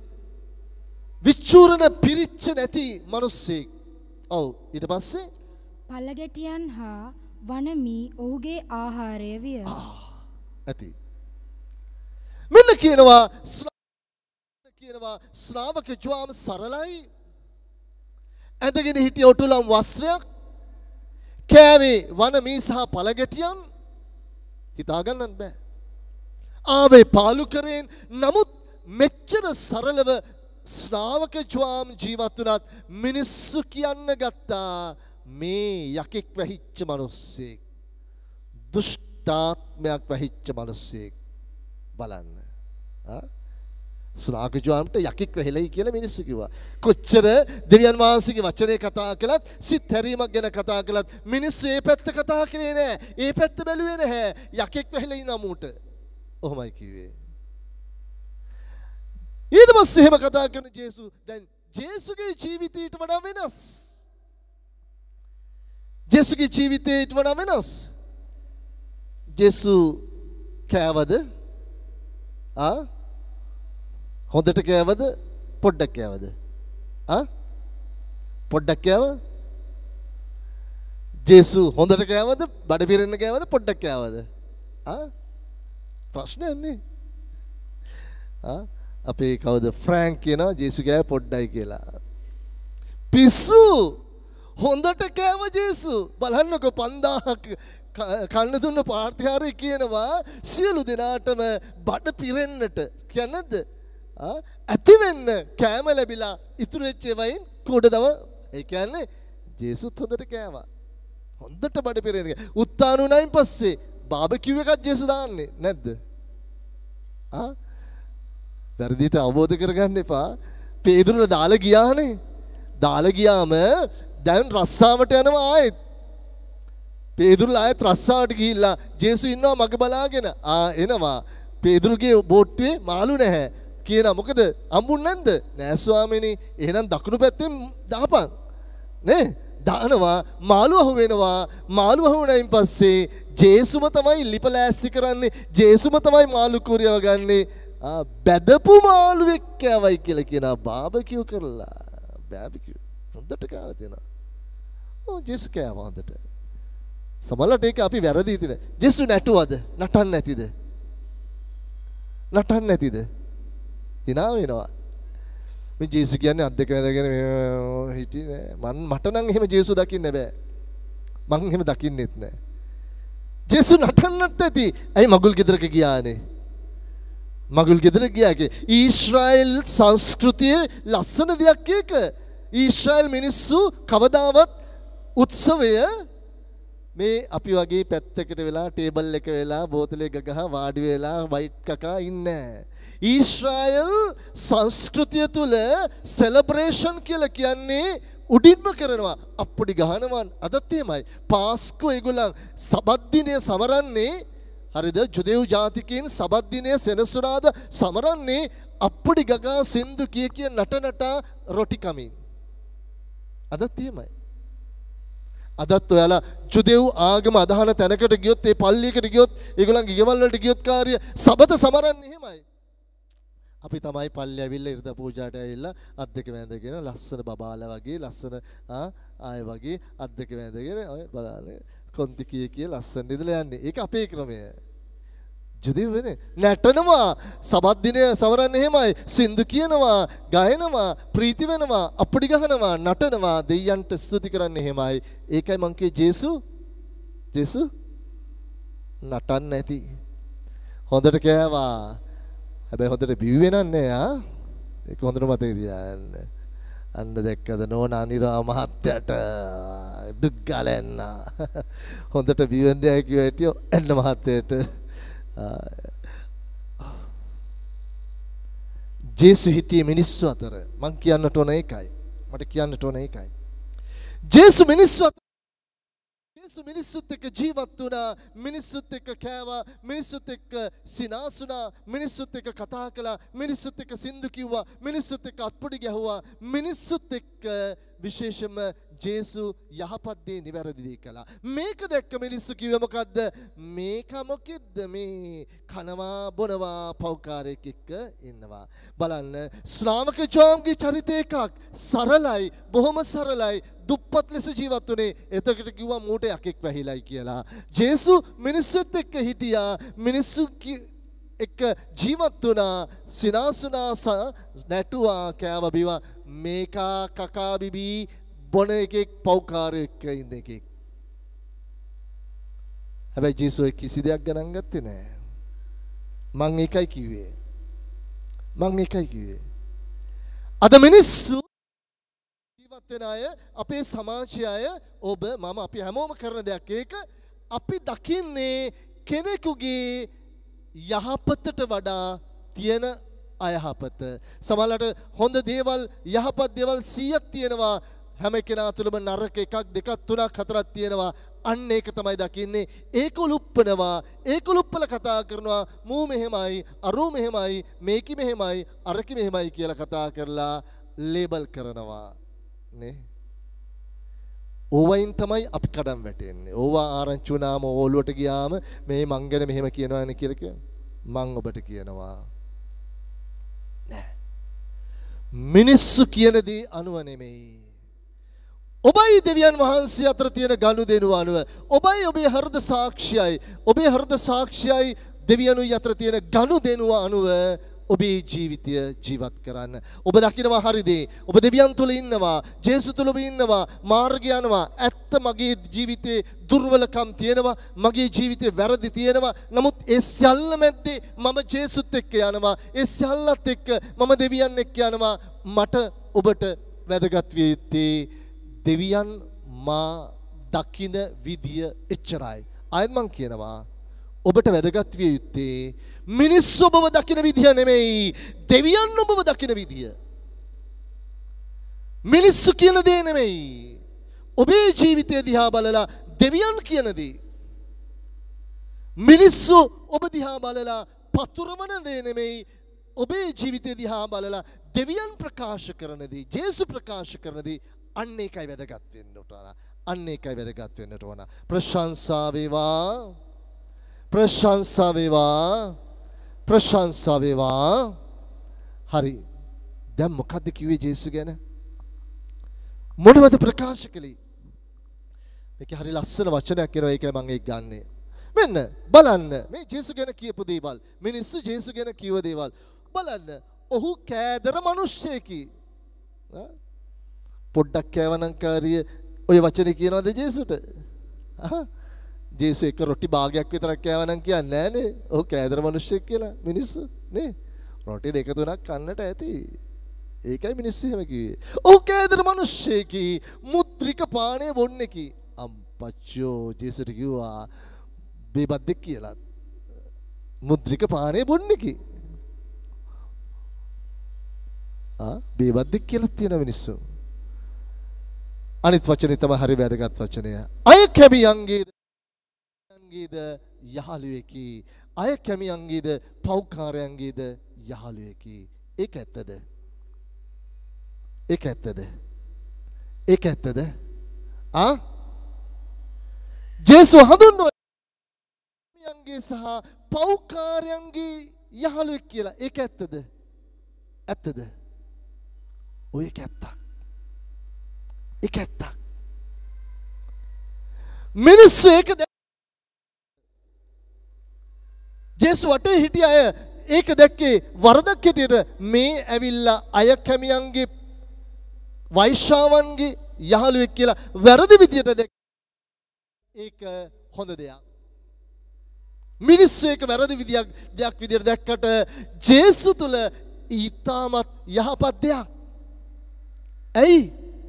Speaker 2: විචූරණ පිරිච්ච නැති මිනිස්සෙක්. ඔව් ඊට පස්සේ
Speaker 1: පළගැටියන් හා වනමි ඔහුගේ ආහාරය විය.
Speaker 2: ඇති. මෙන්න කියනවා කියනවා ශ්‍රාවක ජෝම් සරලයි ඇඳගෙන හිටිය ඔටුලම් වස්ත්‍රයක් කෑවේ වනමී සහ පළගැටියන් හිතා ගන්නත් බෑ. ආවේ පාලු කරෙන් නමුත් මෙච්චර සරලව ශ්‍රාවක ජෝම් ජීවත් වුණත් මිනිස්සු කියන්න ගත්තා මේ යකෙක් වැහිච්ච මිනිස්සෙක් දුෂ්ටාත්මයක් වැහිච්ච මිනිස්සෙක් බලන්න. ආ ශ්‍රාවක ජෝම්ට යකෙක් වැහිලයි කියලා මිනිස්සු කිව්වා. කොච්චර දෙවියන් වහන්සේගේ වචනේ කතා කළත් සිත් හැරීමක් ගැන කතා කළත් මිනිස්සු ඒ පැත්ත කතා කළේ නෑ. ඒ පැත්ත බැලුවේ නැහැ. යකෙක් වැහිලයි නමුට. ඔහොමයි කිව්වේ. ඊට පස්සේ එහෙම කතා කරන ජේසු දැන් ජේසුගේ ජීවිතයට වඩා වෙනස්. ජේසුගේ ජීවිතයට වඩා වෙනස්. ජේසු කෑවද? ආ හොඳට කෑවද? පොඩ්ඩක් කෑවද? ආ පොඩ්ඩක් කෑව? ජේසු හොඳට කෑවද? බඩ පිරෙන්න කෑවද? පොඩ්ඩක් කෑවද? ආ ප්‍රශ්නයක් නේ. ආ අපේ කවුද ෆ්‍රැන්ක් කියනවා ජේසු කෑව පොඩ්ඩයි කියලා. පිස්සු. හොඳට කෑව ජේසු. බලන්නකෝ පන්දාහක් කන්න දුන්න පාර්ථිහාරය කියනවා සියලු දෙනාටම බඩ පිරෙන්නට කියන්නේද? ආ ඇති වෙන්න කෑම ලැබිලා ඉතුරු වෙච්ච වයින් කුඩදව ඒ කියන්නේ ජේසුත් හොඳට කෑවා. හොඳට බඩ පිරෙන්න. උත්තාන උනායින් පස්සේ බාබකියු එකක් ජේසු දාන්නේ නැද්ද? ආ වැරදිට අවබෝධ කරගන්න එපා. පේදුරුන දාලා ගියානේ. දාලා ගියාම දැන් රස්සාවට යනවා ආයෙත්. පේදුරුලා ආයෙත් රස්සාවට ගිහිල්ලා ජේසු ඉන්නවා මග බලාගෙන. ආ එනවා. පේදුරුගේ බෝට්ටුවේ මාළු නැහැ. කියනවා මොකද අම්බුන් නැන්ද? නෑ ස්වාමීනි. එහෙනම් දකුණු පැත්තෙන් දාපන්. නේ? දානවා මාළු අහු වෙනවා. මාළු අහු වුණයින් පස්සේ ජේසුම තමයි ලිපලෑස්ති කරන්නේ. ජේසුම තමයි මාළු කුරියව ගන්නේ. ආ බැදපු මාළුවෙක් කෑවයි කියලා කියනවා බාබකියු කරලා. බාබකියු හොඳට කාලා තියෙනවා. ඔව් ජේසු කෑවා හොඳට. සමහරවිට ඒක අපි වැරදි හිතන. ජේසු නැටුවද? නටන්න නැතිද? නටන්න නැතිද? දිනා වෙනවා. මේ ජේසු කියන්නේ අත් දෙක වැදගෙන හිටියේ නෑ. මන් මට නම් එහෙම ජේසු දකින්න බෑ. මං එහෙම දකින්නෙත් නෑ. ජේසු නටන්නත් ඇති. ඇයි මගුල් ගෙදරක ගියානේ? මගුල් ගෙදර ගියාගේ ඊශ්‍රායෙල් සංස්කෘතියේ ලස්සන දෙයක් ඒක. ඊශ්‍රායෙල් මිනිස්සු කවදාවත් උත්සවය මේ අපි වගේ පැත්තකට වෙලා ටේබල් එක වෙලා බෝතලේ ගගහ වාඩි වෙලා වයිට් කකා ඉන්නේ නැහැ. ඊශ්‍රායෙල් සංස්කෘතිය තුල සෙලබ්‍රේෂන් කියලා කියන්නේ උඩින්ම කරනවා අප්පුඩි ගහනවා අදත් එහෙමයි. පාස්කු ඒගොල්ලන් සබත් දිනේ සමරන්නේ හරිද? ජුදෙව් ජාතිකයන් සබත් දිනේ සෙනසුරාදා සමරන්නේ අප්පුඩි ගගා සින්දු කිය කිය නට නටා රොටි කමින්. අදත් එහෙමයි. අදත් ඔයාලා ජුදෙව් ආගම අදහන තැනකට ගියොත් ඒ පල්ලියකට ගියොත් ඒගොල්ලන්ගේ ගෙවල් වලට ගියොත් කාර්ය සබත සමරන්නේ එහෙමයි. අපි තමයි පල්ලි ඇවිල්ලා ඉරිදා පූජාට ඇවිල්ලා අත් දෙක වැඳගෙන ලස්සන බබාලා වගේ ලස්සන ආ ආය වගේ අත් දෙක වැඳගෙන ඔය බලන්න කොන්ති කී කී ලස්සන ඉඳලා යන්නේ. ඒක අපේ ක්‍රමය. ජුදෙව්නේ නැටනවා සබත් දිනේ සමරන්නේ එහෙමයි. සින්දු කියනවා, ගයනවා, ප්‍රීති වෙනවා, අප්පුඩි ගහනවා, නටනවා, දෙයයන්ට ස්තුති කරන්නේ එහෙමයි. ඒකයි මං කියේ ජේසු ජේසු නටන්න නැති. හොඳට කෑවා. හැබැයි හොඳට බිව්වේ නන්නේ ආ. ඒක හොඳට මතක තියාගන්න. අන්න දැක්කද නෝන අනිරා මහත්තයට දුක් ගලන්න. හොඳට බිවෙන්නේ කිව්ව හිටියෝ එන්න මහත්තයට. ජේසු හිටියේ මිනිස්සු අතර. මං කියන්නට ඕන ඒකයි. මට කියන්නට ඕන ඒකයි. ජේසු මිනිස්සු අතර ජේසු මිනිස්සුත් එක්ක ජීවත් වුණා, මිනිස්සුත් එක්ක කෑවා, මිනිස්සුත් එක්ක සිනාසුණා, මිනිස්සුත් එක්ක කතා කළා, මිනිස්සුත් එක්ක සින්දු කිව්වා, මිනිස්සුත් එක්ක අත්පොඩි ගැහුවා, මිනිස්සුත් එක්ක විශේෂම ජේසු යහපත් දේ නිවැරදි දේ කළා. මේක දැක්ක මිනිස්සු කිව්වේ මොකද්ද? මේක මොකෙද්ද මේ කනවා බොනවා පෞකාරයෙක් එක්ක ඉන්නවා. බලන්න ශ්‍රාවක ජෝම්ගේ චරිතය එකක් සරලයි, බොහොම සරලයි, දුප්පත් ලෙස ජීවත් වුණේ. එතකොට කිව්වා මූට යකෙක් වැහිලයි කියලා. ජේසු මිනිස්සුත් එක්ක හිටියා, මිනිස්සු එක්ක ජීවත් වුණා, සිනාසුනා, නැටුවා, කෑවා බිවා. මේකා කකා බිබී බොන එකෙක් පෞකාරයෙක් ඉන්න එකෙක්. හැබැයි ජේසු කිසි දෙයක් ගණන් ගත්තේ නෑ. මං ඒකයි කිව්වේ. මං ඒකයි කිව්වේ. අද මිනිස්සු ජීවත් වෙන අය, අපේ සමාජයේ අය, ඔබ මම අපි හැමෝම කරන දෙයක් ඒක. අපි දකින්නේ කෙනෙකුගේ යහපතට වඩා තියෙන අයහපත. සමහරවිට හොඳ දේවල්, යහපත් දේවල් සීයක් තියෙනවා. හැම කෙනා තුළම නරක එකක් දෙකක් තුනක් හතරක් තියෙනවා. අන්න ඒක තමයි දකින්නේ. ඒක උලුප්පනවා, ඒක උලුප්පල කතා කරනවා. මූ මෙහෙමයි, අරූ මෙහෙමයි, මේකි මෙහෙමයි, අරකි මෙහෙමයි කියලා කතා කරලා ලේබල් කරනවා නේ. ඕවයින් තමයි අපි කඩම් වැටෙන්නේ. ඕවා ආරංචි වුණාම ඕලුවට ගියාම මේ මං ගැන මෙහෙම කියනවානේ කියලා කියනවා. මං ඔබට කියනවා නෑ. මිනිස්සු කියන දේ අනුව නෙමෙයි. ඔබයි දෙවියන් වහන්සේ අතර තියෙන ගනුදෙනුව අනුව, ඔබයි ඔබේ හෘද සාක්ෂියයි, ඔබේ හෘද සාක්ෂියයි දෙවියනුයි අතර තියෙන ගනුදෙනුව අනුව ඔබේ ජීවිතය ජීවත් කරන්න. ඔබ දකිනවා හරි දේ. ඔබ දෙවියන් තුල ඉන්නවා, ජේසු තුල ඔබ ඉන්නවා, මාර්ගය යනවා. ඇත්ත මගේ ජීවිතේ දුර්වලකම් තියෙනවා, මගේ ජීවිතේ වැරදි තියෙනවා. නමුත් ඒ සියල්ල මැද්දේ මම ජේසුත් එක්ක යනවා. ඒ සියල්ලත් එක්ක මම දෙවියන් එක්ක යනවා. මට ඔබට වැදගත් විය යුත්තේ දෙවියන් මා දකින විදිය එච්චරයි. ආයෙත් මං කියනවා ඔබට වැදගත් විය යුත්තේ මිනිස්සු ඔබව දකින විදිය නෙමෙයි, දෙවියන් ඔබව දකින විදිය. මිනිස්සු කියන දේ නෙමෙයි, ඔබේ ජීවිතය දිහා බලලා දෙවියන් කියන දේ. මිනිස්සු ඔබ දිහා බලලා පතුරවන දේ නෙමෙයි, ඔබේ ජීවිතය දිහා බලලා දෙවියන් ප්‍රකාශ කරන දේ, ජේසු ප්‍රකාශ කරන දේ. අන්න ඒකයි වැදගත් වෙන්නට ඕන. අන්න ඒකයි වැදගත් වෙන්නට ඕන. ප්‍රශංසා වේවා, ප්‍රශංසා වේවා, ප්‍රශංසා වේවා. හරි. දැන් මොකද්ද කිව්වේ ජේසු ගැන? මොනවද ප්‍රකාශ කළේ? මේක හරි ලස්සන වචනයක් එනවා. ඒකයි මම ඒක ගන්නෙ. මෙන්න බලන්න මේ ජේසු ගැන කියපු දේවල්, මිනිස්සු ජේසු ගැන කියව දේවල් බලන්න. ඔහු කෑදර මිනිස්සෙකි. පොඩ්ඩක් කෑවනම් කාරිය ඔය වචනේ කියනවාද ජේසුට? අහ ජේසු එක රොටි භාගයක් විතරක් කෑවනම් කියන්නේ නෑනේ. ඔහු කෑදර මිනිස්සෙක් කියලා මිනිස්සු නේ. රොටි දෙක තුනක් කන්නට ඇති. ඒකයි මිනිස්සු එහෙම කිව්වේ. ඔහු කෑදර මිනිස්සෙකි, මුද්‍රික පානය බොන්නේකි. අම්පච්චෝ ජේසුට කිව්වා බේබද්දෙක් කියලා. මුද්‍රික පානය බොන්නේකි. ආ බේබද්දෙක් කියලා තියෙන මිනිස්සු. අනිත් වචනේ තමයි හරි වැදගත් වචනය. අය කැමියන්ගේද යන්ගේද යහළුවෙකි. අය කැමියන්ගේද පෞකාරයන්ගේද යහළුවෙකි. ඒක ඇත්තද? ඒක ඇත්තද? ඒක ඇත්තද? ආ? ජේසු හඳුන්වනවා කැමියන්ගේ සහ පෞකාරයන්ගේ යහළුවෙක් කියලා. ඒක ඇත්තද? ඇත්තද? ඔය ඒක ඇත්තක්. ඒක ඇත්තක්. මිනිස්සු ඒක ජේසු වටේ හිටිය අය ඒක දැක්කේ වරදක් හැටියට. මේ ඇවිල්ලා අය කැමියන්ගේ වෛශ්‍යාවන්ගේ යහළුවෙක් කියලා වැරදි විදියට දැක්ක. ඒක හොඳ දෙයක්. මිනිස්සු ඒක වැරදි විදියක් දෙයක් විදියට දැක්කට ජේසු තුල ඊටමත් යහපත් දෙයක්. ඇයි?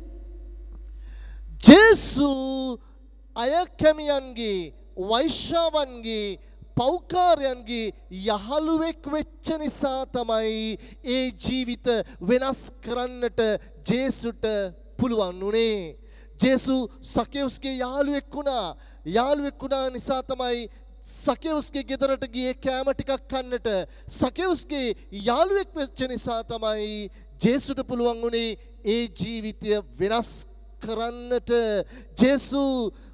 Speaker 2: ජේසු අය කැමියන්ගේ වෛශ්‍යාවන්ගේ පෞකාරයන්ගේ යහළුවෙක් වෙච්ච නිසා තමයි ඒ ජීවිත වෙනස් කරන්නට ජේසුට පුළුවන් වුණේ. ජේසු සකේවුස්ගේ යාළුවෙක් වුණා. යාළුවෙක් වුණා නිසා තමයි සකේවුස්ගේ ගෙදරට ගියේ කෑම ටිකක් කන්නට. සකේවුස්ගේ යාළුවෙක් වෙච්ච නිසා තමයි ජේසුට පුළුවන් වුණේ ඒ ජීවිතය වෙනස් කරන්නට. ජේසු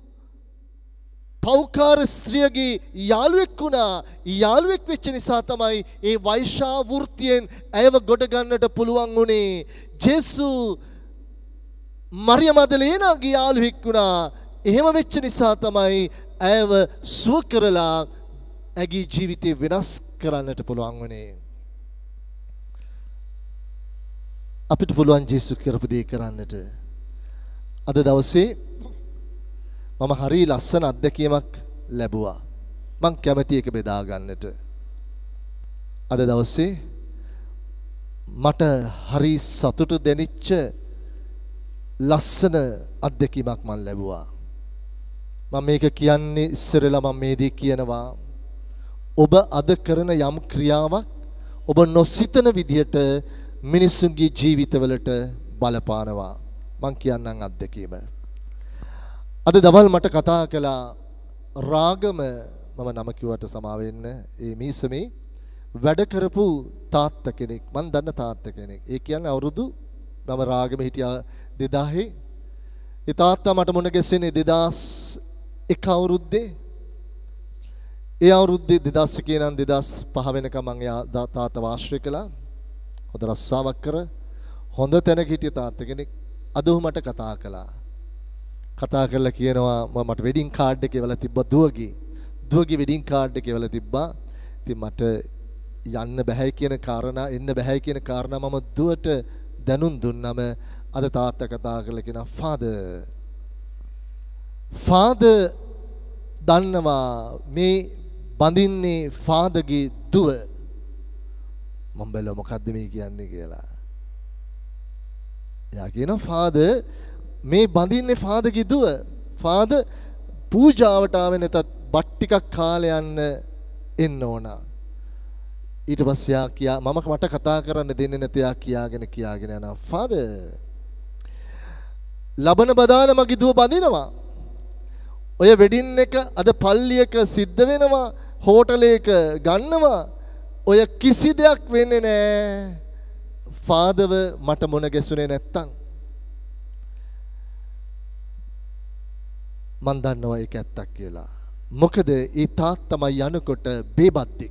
Speaker 2: පෞකාර ස්ත්‍රියගේ යාළුවෙක් වුණා. යාළුවෙක් වෙච්ච නිසා තමයි ඒ වෛශ්‍යා වෘත්තියෙන් ඇයව ගොඩ ගන්නට පුළුවන් වුණේ. ජේසු මරියම් මග්දලේනාගේ යාළුවෙක් වුණා. එහෙම වෙච්ච නිසා තමයි ඇයව සුව කරලා ඇගේ ජීවිතේ වෙනස් කරන්නට පුළුවන් වුණේ. අපිට පුළුවන් ජේසු කරපු දේ කරන්නට. අද දවසේ මම හරි ලස්සන අත්දැකීමක් ලැබුවා. මං කැමති එක බෙදා ගන්නට. අද දවසේ මට හරි සතුට දැනෙච්ච ලස්සන අත්දැකීමක් මම ලැබුවා. මම මේක කියන්නේ ඉස්සරලා මම මේ දේ කියනවා. ඔබ අද කරන යම් ක්‍රියාවක් ඔබ නොසිතන විදිහට මිනිසුන්ගේ ජීවිතවලට බලපානවා. මං කියන්නම් අත්දැකීම. අද දවල් මට කතා කළා රාගම මම නම කිව්වට සමා වෙන්න. ඒ මීසමේ වැඩ කරපු තාත්තා කෙනෙක්. මං දන්න තාත්තා කෙනෙක්. ඒ කියන්නේ අවුරුදු මම රාගෙම හිටියා දෙදාහේ. ඒ තාත්තා මට මුණ ගැසෙන්නේ දෙදාස් එක අවුරුද්දේ. ඒ අවුරුද්දේ දෙදාස් එකේ නම් දෙදාස් පහ වෙනකම් මං එයා තාත්තා ආශ්‍රය කළා. හොඳ රස්සාවක් කර හොඳ තැනක හිටිය තාත්තා කෙනෙක්. අද ඔහු මට කතා කළා. කතා කරලා කියනවා මට වෙඩින් කාඩ් එක එවලා තිබ්බා දුවගේ. දුවගේ වෙඩින් කාඩ් එක එවලා තිබ්බා. ඉතින් මට යන්න බෑ කියන කාරණා එන්න බෑ කියන කාරණා මම දුවට දැනුම් දුන්නම අද තාත්තා කතා කරලා කියනවා ෆාදර් ෆාදර් දන්නවා මේ බඳින්නේ ෆාදර්ගේ දුව. මම බැලුවා මොකද්ද මේ කියන්නේ කියලා. එයා කියනවා ෆාදර් මේ බඳින්නේ ෆාදර්ගේ දුව. ෆාදර් පූජාවට ආවේ නැතත් බත් ටිකක් කාලේ යන්න එන්න ඕන. ඊට පස්සේ යා කියා මම මට කතා කරන්න දෙන්නේ නැත. යා කියාගෙන කියාගෙන යනවා ෆාදර් ලබන බදාද මගේ දුව බඳිනවා. ඔය වෙඩින් එක අද පල්ලියක සිද්ධ වෙනවා. හෝටලයක ගන්නවා. ඔය කිසි දෙයක් වෙන්නේ නැහැ. ෆාදර්ව මට මොන ගැසුනේ නැත්තම්. මන් දන්නවා ඒක ඇත්තක් කියලා. මොකද ඒ තාත්තම යනකොට බේබද්දෙක්.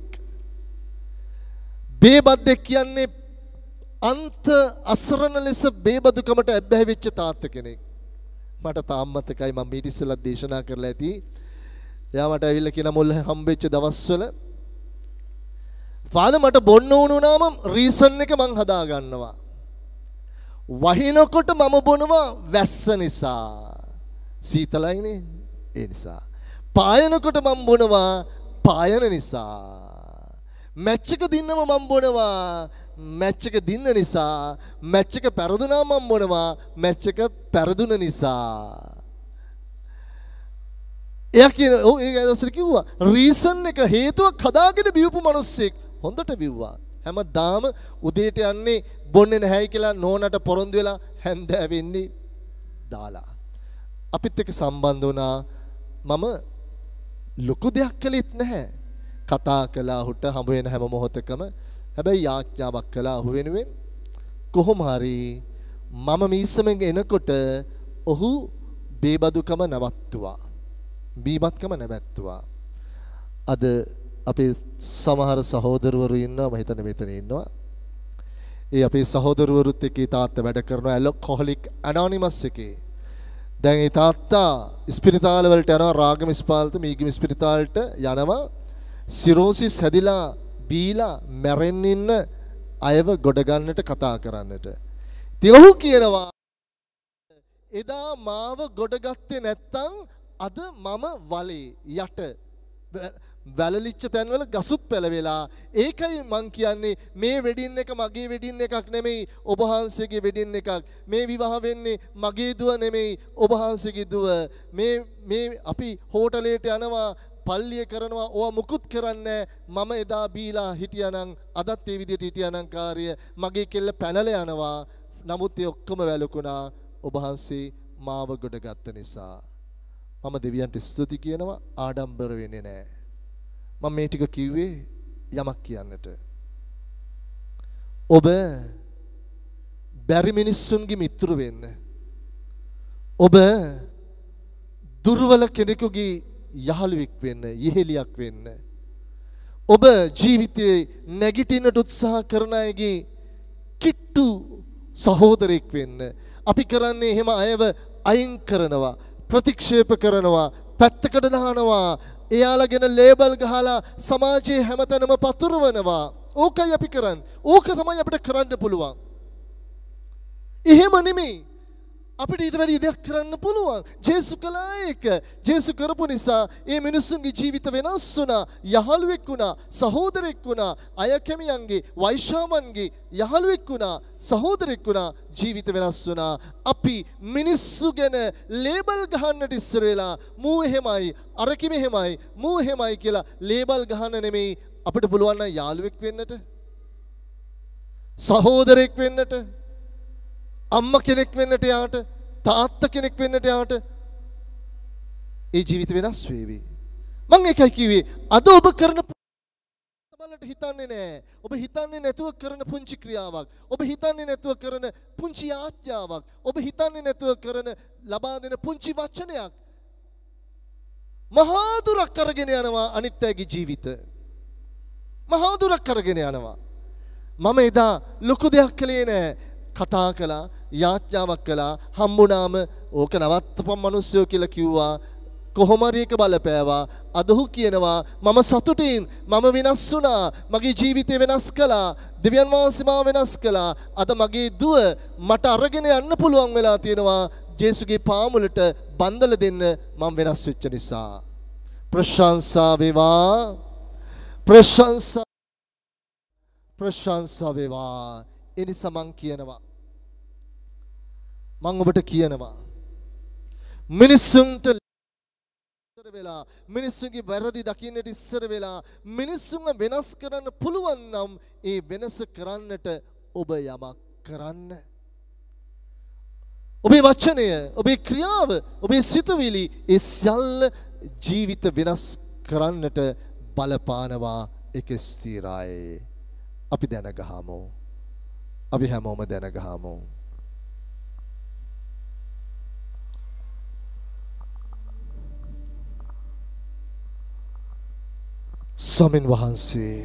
Speaker 2: බේබද්දෙක් කියන්නේ අන්ත අසරණ ලෙස බේබදුකමට ඇබ්බැහි වෙච්ච තාත්තා කෙනෙක්. මට තාම මතකයි මම ඊට ඉස්සෙල්ලා දේශනා කරලා ඇති. එයා මට ඇවිල්ලා කියන මුල් හම්බෙච්ච දවස්වල ෆාදර් මට බොන්න වුණාම රීසන් එක මං හදා ගන්නවා. වහිනකොට මම බොනවා වැස්ස නිසා. සීතලයිනේ ඒ නිසා. පායනකොට මම බොනවා පායන නිසා. මැච් එක දින්නම මම බොනවා මැච් එක දින්න නිසා. මැච් එක පෙරදුනා මම බොනවා මැච් එක පෙරදුන නිසා. එයා කියන ඔව් ඒක ඇදසට කිව්වා රීසන් එක හේතුවක් හදාගෙන බිව්පු මිනිස්සෙක් හොඳට බිව්වා. හැමදාම උදේට යන්නේ බොන්නේ නැහැයි කියලා නෝනට පොරොන්දු වෙලා හැන්දෑවෙන්නේ දාලා. අපිත් එක්ක සම්බන්ධ වුණා. මම ලොකු දෙයක් කළෙත් නැහැ. කතා කළා හුට හම්බ වෙන හැම මොහොතකම. හැබැයි යාඥාවක් කළා ඔහු වෙනුවෙන්. කොහොම හරි මම මීසමෙන් එනකොට ඔහු බේබදුකම නවත්තුවා. බීමත්කම නැවැත්තුවා. අද අපේ සමහර සහෝදරවරු ඉන්නවා, මම හිතන්නේ මෙතන ඉන්නවා. ඒ අපේ සහෝදරවරුත් එක්ක තාත්තා වැඩ කරනවා ඇල්කොහොලික් ඇනොනිමස් එකේ. දැන් ඒ තාත්තා ස්පිරිතාල වලට යනවා, රාගම ස්පාල්ත මීගම ස්පිරිතාලට යනවා. සිරෝසිස් හැදිලා බීලා මැරෙන්න ඉන්න අයව ගොඩ ගන්නට කතා කරන්නට. ඉතින් ඔහු කියනවා එදා මාව ගොඩ ගත්තේ නැත්තම් අද මම වලේ යට වැලලිච්ච තැන්වල ගසුත් පැලවෙලා. ඒකයි මං කියන්නේ මේ වෙඩින් එක මගේ වෙඩින් එකක් නෙමෙයි, ඔබ වහන්සේගේ වෙඩින් එකක්. මේ විවාහ වෙන්නේ මගේ දුව නෙමෙයි, ඔබ වහන්සේගේ දුව. මේ මේ අපි හෝටලයට යනවා, පල්ලිය කරනවා, ඕවා මුකුත් කරන්නේ මම එදා බීලා හිටියානම් අදත් ඒ විදිහට හිටියානම් කාර්ය මගේ කෙල්ල පැනලා යනවා. නමුත් ඒ ඔක්කොම වැළකුණා ඔබ වහන්සේ මාව ගොඩගත්ත නිසා. මම දෙවියන්ට ස්තුති කියනවා, ආඩම්බර වෙන්නේ නැහැ. මම මේ ටික කිව්වේ යමක් කියන්නට. ඔබ බැරි මිනිස්සුන්ගේ මිත්‍ර වෙන්න. ඔබ දුර්වල කෙනෙකුගේ යහළුවෙක් වෙන්න, යෙහෙලියක් වෙන්න. ඔබ ජීවිතේ නැගිටින්නට උත්සාහ කරන අයගේ කිට්ටු සහෝදරෙක් වෙන්න. අපි කරන්නේ එහෙම අයව අයින් කරනවා, ප්‍රතික්ෂේප කරනවා, පැත්තකට දානවා, එයාලා ගැන ලේබල් ගහලා සමාජයේ හැමතැනම පතුරවනවා. ඕකයි අපි කරන්නේ. ඕක තමයි අපිට කරන්න පුළුවන්. එහෙම නෙමෙයි. අපිට ඊට වැඩි දෙයක් කරන්න පුළුවන්. ජේසු කළා ඒක. ජේසු කරපු නිසා මේ මිනිස්සුන්ගේ ජීවිත වෙනස් වුණා. යහළුවෙක් වුණා, සහෝදරෙක් වුණා, අයකැමියන්ගේ, වෛශාමන්ගේ යහළුවෙක් වුණා, සහෝදරෙක් වුණා, ජීවිත වෙනස් වුණා. අපි මිනිස්සු ගැන ලේබල් ගහන්නට ඉස්සර වෙලා මූ එහෙමයි, අරකි මෙහෙමයි, මූ එහෙමයි කියලා ලේබල් ගහන්න නෙමෙයි. අපිට පුළුවන් නම් යාළුවෙක් වෙන්නට, සහෝදරෙක් වෙන්නට, අම්මා කෙනෙක් වෙන්නට යාට, තාත්තා කෙනෙක් වෙන්නට යාට ඒ ජීවිත වෙනස් වේවි. මම ඒකයි කිව්වේ අද ඔබ කරන බලට හිතන්නේ නැහැ. ඔබ හිතන්නේ නැතුව කරන පුංචි ක්‍රියාවක්. ඔබ හිතන්නේ නැතුව කරන පුංචි ආඥාවක්. ඔබ හිතන්නේ නැතුව කරන ලබා දෙන පුංචි වචනයක් මහා දුරක් අරගෙන යනවා අනිත් අයගේ ජීවිත. මහා දුරක් අරගෙන යනවා. මම එදා ලොකු දෙයක් කළේ නැහැ. කතා කළා, යාඥාවක් කළා, හම්බුනාම ඕක නවත්තපන් මිනිස්සුયો කියලා කිව්වා. කොහොම හරි එක බලපෑවා. අද ඔහු කියනවා මම සතුටින්, මම වෙනස් වුණා, මගේ ජීවිතය වෙනස් කළා, දෙවියන් වහන්සේ මාව වෙනස් කළා. අද මගේ දුව මට අරගෙන යන්න පුළුවන් වෙලා තියෙනවා. ජේසුගේ පාමුලට බන්දලා දෙන්න මම වෙනස් වෙච්ච නිසා. ප්‍රශංසා වේවා, ප්‍රශංසා ප්‍රශංසා වේවා. එනිසා මං කියනවා, මං ඔබට කියනවා, මිනිසුන්ට ඉස්සර වෙලා, මිනිසුන්ගේ වැරදි දකින්නට ඉස්සර වෙලා, මිනිසුන්ව වෙනස් කරන්න පුළුවන් නම් ඒ වෙනස කරන්නට ඔබ යමක් කරන්න. ඔබේ වචනය, ඔබේ ක්‍රියාව, ඔබේ සිතුවිලි ඒ සියල්ල ජීවිත වෙනස් කරන්නට බලපානවා. ඒක ස්ථිරයි. අපි දැනගහමු. අපි හැමෝම දැනගහමු. ස්වාමීන් වහන්සේ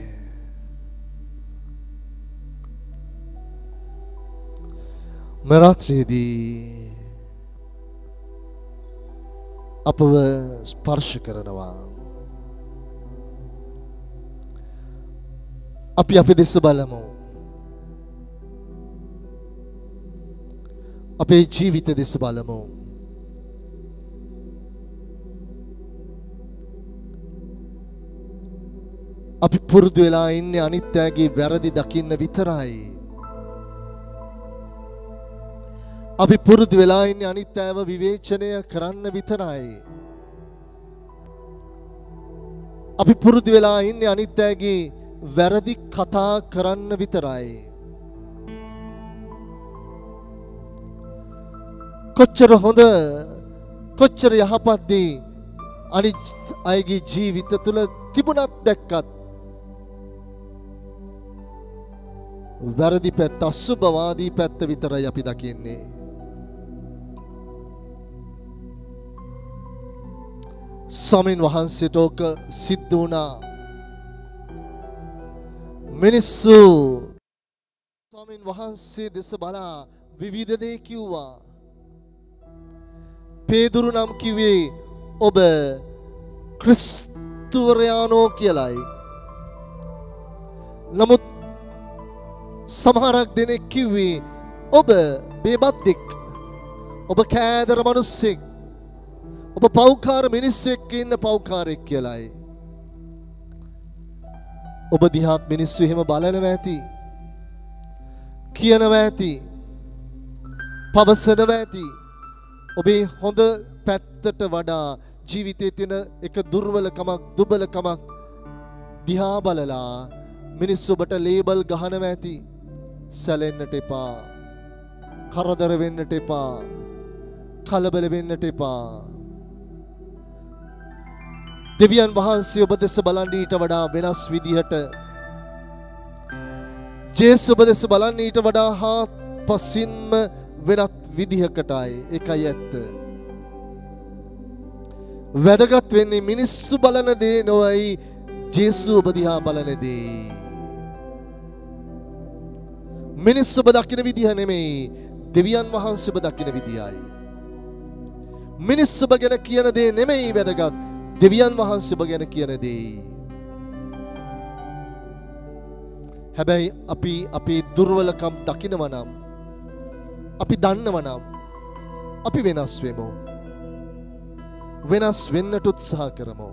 Speaker 2: මරාත්‍රියේදී අපව ස්පර්ශ කරනවා. අපි අපි දෙස බලමු. අපේ ජීවිත දෙස බලමු. අපි පුරුදු වෙලා ඉන්නේ අනිත් අයගේ වැරදි දකින්න විතරයි. අපි පුරුදු වෙලා ඉන්නේ අනිත් අයව විවේචනය කරන්න විතරයි. අපි පුරුදු වෙලා ඉන්නේ අනිත් අයගේ වැරදි කතා කරන්න විතරයි. කොච්චර හොඳ කොච්චර යහපත් දේ අනිත් අයගේ ජීවිත තුළ තිබුණත් දැක්කත් වැරදි පැත්ත අසුභවාදී පැත්ත විතරයි අපි දකින්නේ. ස්වාමීන් වහන්සේට ඕක සිද්ධ වුණා. මිනිස්සු ස්වාමීන් වහන්සේ දෙස බලා විවිධ දේ කිව්වා. පේදුරු නම් කිව්වේ ඔබ ක්‍රිස්තුවරයානෝ කියලයි. නමුත් සමහරක් දෙනෙක් කිව්වේ ඔබ බේබද්දෙක්, ඔබ කෑදර මිනිස්සෙක්, ඔබ පව්කාර මිනිස්සු එක්ක ඉන්න පව්කාරයෙක් කියලයි. ඔබ දිහාත් මිනිස්සු එහෙම බලනවා ඇති, කියනවා ඇති, පවසනවා ඇති. ඔබේ හොඳ පැත්තට වඩා ජීවිතයේ තියෙන එක දුර්වලකමක්, දුබලකමක් දිහා බලලා මිනිස්සු ඔබට ලේබල් ගහනවා ඇති. සැලෙන්නට එපා, කරදර වෙන්නට එපා, කලබල වෙන්නට එපා. දෙවියන් වහන්සේ ඔබ දෙස බලන්නේ ඊට වඩා වෙනස් විදිහට. ජේසුස් ඔබ දෙස බලන්නේ ඊට වඩා හාත්පසින්ම වෙනත් විදිහකටයි. ඒකයි ඇත්ත. වැදගත් වෙන්නේ මිනිස්සු බලන දේ නොවයි, ජේසුස් ඔබ දිහා බලන දේ. මිනිස්සු ඔබ දකින විදිහ නෙමෙයි, දෙවියන් වහන්සේ ඔබ දකින විදියයි. මිනිස්සු ඔබ ගැන කියන දේ නෙමෙයි වැදගත්, දෙවියන් වහන්සේ ඔබ ගැන කියන දේ. හැබැයි අපි අපේ දුර්වලකම් දකිනවා නම්, අපි දන්නවා නම් අපි වෙනස් වෙමු. වෙනස් වෙන්නට උත්සාහ කරමු.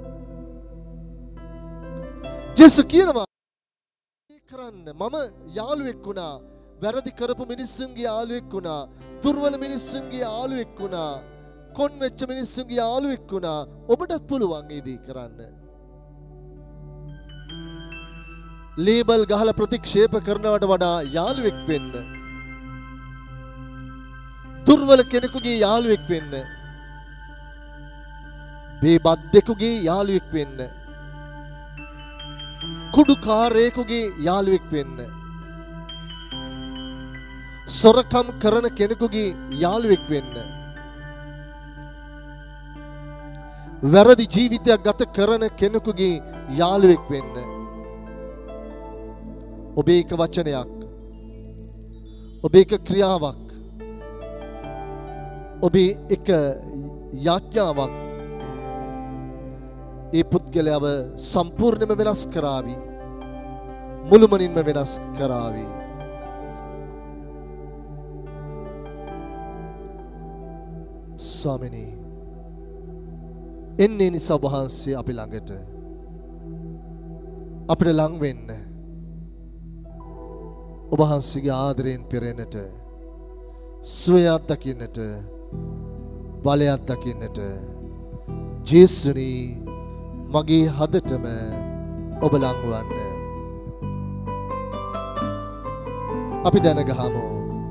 Speaker 2: ජේසුස් කියනවා කරන්න මම යාළුවෙක් වුණා, වැරදි කරපු මිනිස්සුන්ගේ යාළුවෙක් වුණා, දුර්වල මිනිස්සුන්ගේ යාළුවෙක් වුණා, කොන් වෙච්ච මිනිස්සුන්ගේ යාළුවෙක් වුණා. ඔබටත් පුළුවන් ඒ දේ කරන්න. ලේබල් ගහලා ප්‍රතික්ෂේප කරනවට වඩා යාළුවෙක් වෙන්න. දුර්වල කෙනෙකුගේ යාළුවෙක් වෙන්න. බේබද්දෙකුගේ යාළුවෙක් වෙන්න. කුඩුකාරයෙකුගේ යාළුවෙක් වෙන්න. සොරකම් කරන කෙනෙකුගේ යාළුවෙක් වෙන්න. වැරදි ජීවිතයක් ගත කරන කෙනෙකුගේ යාළුවෙක් වෙන්න. ඔබේ එක වචනයක්, ඔබේ එක ක්‍රියාවක්, ඔබේ එක යාඥාවක් ඒ පුද්ගලයාව සම්පූර්ණයෙන්ම වෙනස් කරાવી. මුළුමනින්ම වෙනස් කරાવી. ස්වාමිනී, එන්නේ නිසා වහන්සේ අපි ළඟට, අපිට ලං වෙන්න, ඔබ වහන්සේගේ ආදරයෙන් පිරෙන්නට, සුවයක් දකින්නට, බලයක් දකින්නට. ජේසුනි, මගේ හදටම ඔබ ලං වන්න. අපි දැනගහමු.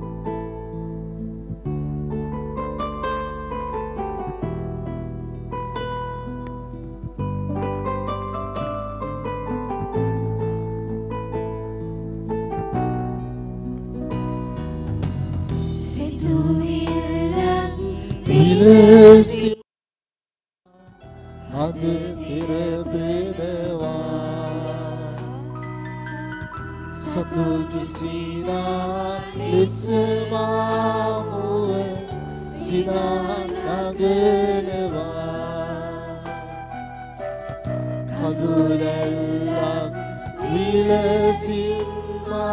Speaker 3: Situ
Speaker 2: Satu sina lismamuwe sina nagenewa kadulelak vilesima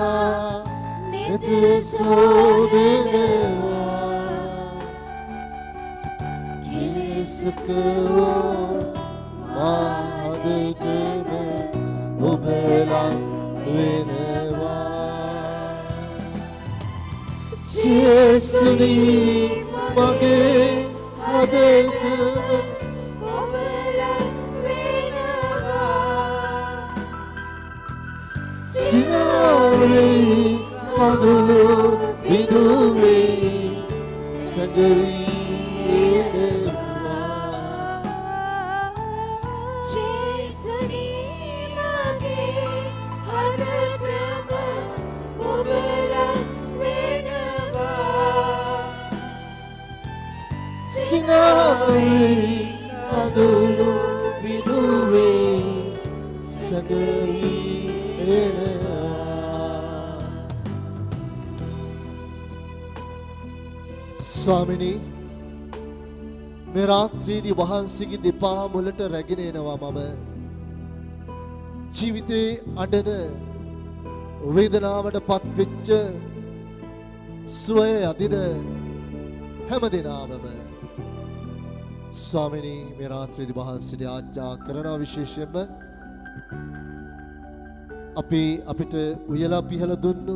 Speaker 2: netusodenewa kilisako mahadeteme obelang වෙනවා. ජේසුනි, මගේ හදටම
Speaker 3: ඔබ ලං වෙනවා.
Speaker 2: සිනාවේ කඳුළු බිඳුවේ සැඟවී එනවා. සැඟවී එනවා. ස්වාමිනී මේ රාත්‍රියේදී වහන්සේගේ දෙපා මුලට රැගෙන එනවා මම. ජීවිතේ අඬන වේදනාවට පත් වෙච්ච සුවය අදින හැම දිනම ස්වාමිනී මේ රාත්‍රියේදී වහන්සේට ආජ්ජා කරන විශේෂයෙන්ම අපි අපිට උයලා පිහලා දුන්නු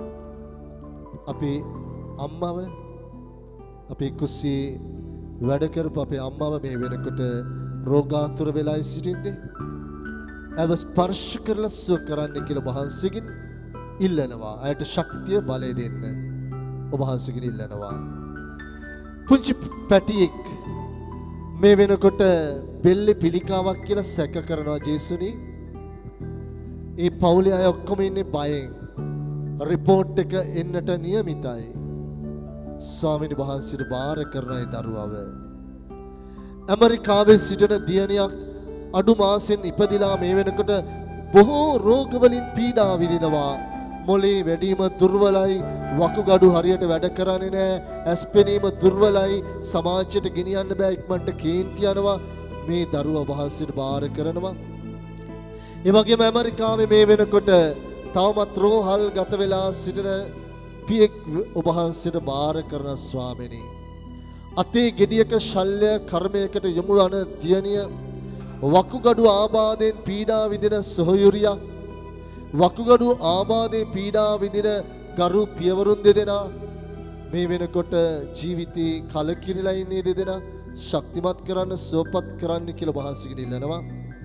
Speaker 2: අපේ අම්මව අපේ කුස්සියේ වැඩ කරපු අපේ අම්මව මේ වෙනකොට රෝගාතුර වෙලා සිටින්නේ. ඇව ස්පර්ශ කරලා සුව කරන්න කියලා වහන්සේගෙන් ඉල්ලනවා. ඇයට ශක්තිය බලය දෙන්න ඔබ වහන්සේගෙන් ඉල්ලනවා. පුංචි පැටියෙක් මේ වෙනකොට බෙල්ලේ පිළිකාවක් කියලා සැක කරනවා ජේසුනි. ඒ පවුලේ අය ඔක්කොම ඉන්නේ බයෙන්. රිපෝට් එක එන්නට නියමිතයි. ස්වාමීන් වහන්සේට බාර කරන ඒ දරුවව ඇමරිකාවේ සිටින දියණියක් අඩු මාසෙන් ඉපදිලා මේ වෙනකොට බොහෝ රෝග වලින් පීඩා විඳිනවා. මොළේ වැඩිම දුර්වලයි, වකුගඩු හරියට වැඩ කරන්නේ නැහැ, ඇස් පෙනීම දුර්වලයි, සමාජයට ගෙනියන්න බෑ, ඉක්මනට කේන්ති යනවා. මේ දරුවා වහන්සේට බාර කරනවා. ඒ වගේම ඇමරිකාවේ මේ වෙනකොට තවමත් රෝහල් ගත වෙලා සිටින පියෙක් ඔබ වහන්සේට බාර කරන ස්වාමිනී. අතේ ගෙඩියක ශල්‍ය කර්මයකට යොමු වන දියණිය, වකුගඩු ආබාධයෙන් පීඩා විඳින සොහොයුරියක්, වකුගඩු ආබාධයෙන් පීඩා විඳින ගරු පියවරුන් දෙදෙනා මේ වෙනකොට ජීවිතේ කලකිරිලා ඉන්නේ දෙදෙනා ශක්තිමත් කරන්න, සුවපත් කරන්න කියලා වහන්සේගෙන් ඉල්ලනවා.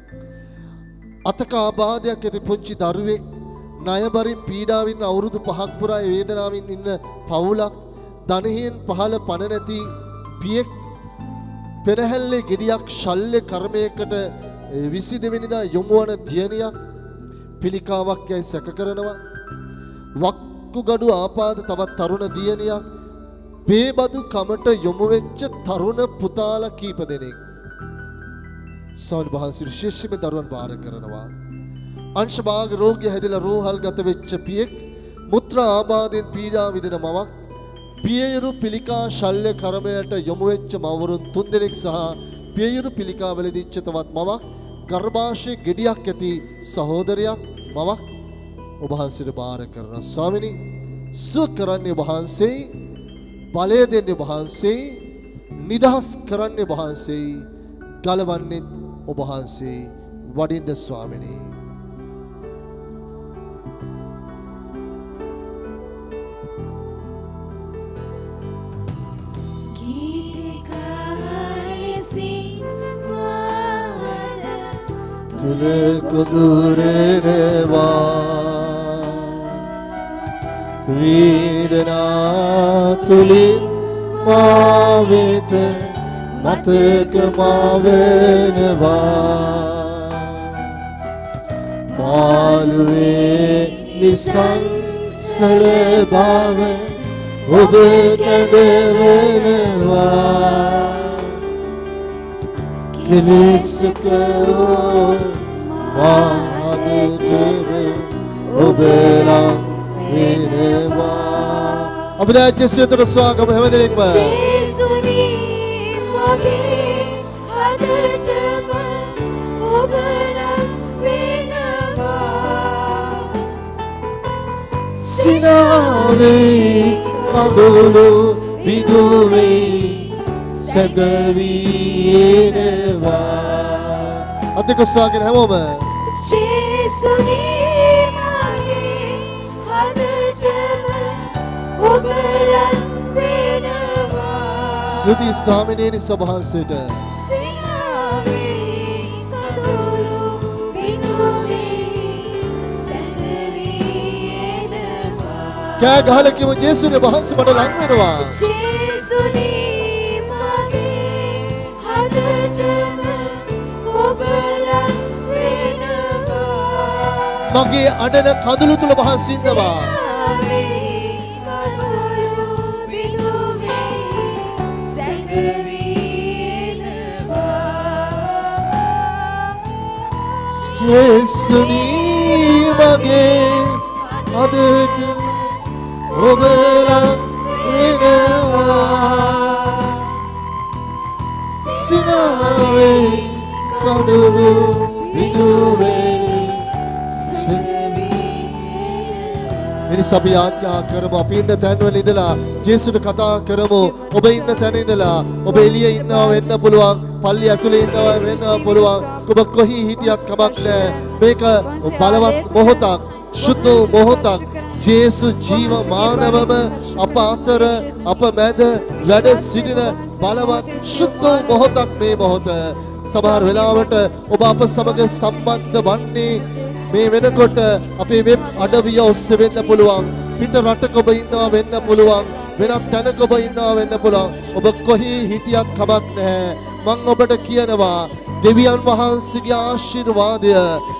Speaker 2: අතක ආබාධයක් ඇති පුංචි දරුවෙක්, ණයබරින් පීඩා විඳින අවුරුදු පහක් පුරා වේදනාවෙන් ඉන්න පවුලක්, ධනෙහින් පහළ පණ නැති පියෙක්, පෙරහැල්ලේ ගෙඩියක් ශල්‍ය කර්මයකට විසි දෙවෙනිදා යොමු වන දියණියක් පිළිකාවක් යයි සැක කරනවා. වක්කුගඩු ආපාද තවත් තරුණ දියණියක්, බේබදු කමට යොමු වෙච්ච තරුණ පුතාලා කීප දෙනෙක් සෝන් වහන්සේ විශේෂයෙන්ම දරුවන් බාර කරනවා. අංශභාග රෝගය හැදිලා රෝහල් ගත වෙච්ච පියෙක්, මුත්‍රා ආබාධයෙන් පීඩා විඳින මවක්, පියයුරු පිළිකා ශල්‍ය කර්මයට යොමු වෙච්ච මවරුන් තුන්දෙනෙක් සහ පියයුරු පිළිකා වලදීච්ච තවත් මවක්, ගර්භාෂයේ ගෙඩියක් ඇති සහෝදරයක් මවක් ඔබ වහන්සේට බාර කරන ස්වාමිනී, සුව කරන්නේ වහන්සේ, බලය දෙන්නේ වහන්සේ, නිදහස් කරන්නේ වහන්සේ, ගලවන්නේ ඔබ වහන්සේ. වඩින්න ස්වාමිනී. තුල කුදුරේවා වේදනා තුලින් මා වෙත මතක මා වෙනවා. පාළුවේ නිසංසල බව ඔබ කැඳවෙනවා. කෙලෙසකෝ මාදෙතෙව ඔබලා වෙනවා. අපි දැන් ජේසුතර ස්වාගම හැමදෙනෙක්ම
Speaker 3: ජේසුනි මගේ හදටම ඔබලා වෙනවා.
Speaker 2: සිනාවේ කඳුළු විදුවේ සැඟවී එනවා. අදක ස්වාගෙන හැමෝම
Speaker 3: ජේසුනි මගේ හදටම ඔබලා වෙනවා.
Speaker 2: ස්තුති ස්වාමිනේනි සභාසයට.
Speaker 3: සිනාවේ කඳුළු විදුවේ සැඟවී එනවා.
Speaker 2: කෑ ගහලා කිව්ව ජේසුනේ වහන්සේ මට ලං වෙනවා.
Speaker 3: ජේසුනි
Speaker 2: මගේ අඬන කඳුළු තුල වහන්සේ ඉන්නවා. ජේසුනී මගේ අදට ඔබ ලං වෙනවා සිනාවේ කඳුළු විදුවේ මිනිස් අපි ආඥා කරමු අපි ඉන්න තැන්වල ඉඳලා ජේසුට කතා කරමු ඔබ ඉන්න තැන ඉඳලා ඔබ එළියේ ඉන්නවා වෙන්න පුළුවන් පල්ලිය ඇතුලේ ඉන්නවා වෙන්න පුළුවන් ඔබ කොහි හිටියත් කමක් නැහැ මේක බලවත් මොහොතක් සුදු මොහොතක් ජේසු ජීවමානවම අප අතර අප මැද වැඩ සිටින බලවත් සුදු මොහොතක් මේ මොහොත සමහර වෙලාවට ඔබ අප සමග සම්බන්ධ වන්නේ මේ වෙනකොට අපේ වෙබ් අඩවිය ඔස්සේ වෙන්න පුළුවන් පිට රටක ඔබ ඉන්නවා වෙන්න පුළුවන් වෙනත් තැනක ඔබ ඉන්නවා වෙන්න පුළුවන් ඔබ කොහි හිටියත් කමක් නැහැ මම ඔබට කියනවා දෙවියන් වහන්සේගේ ආශිර්වාදය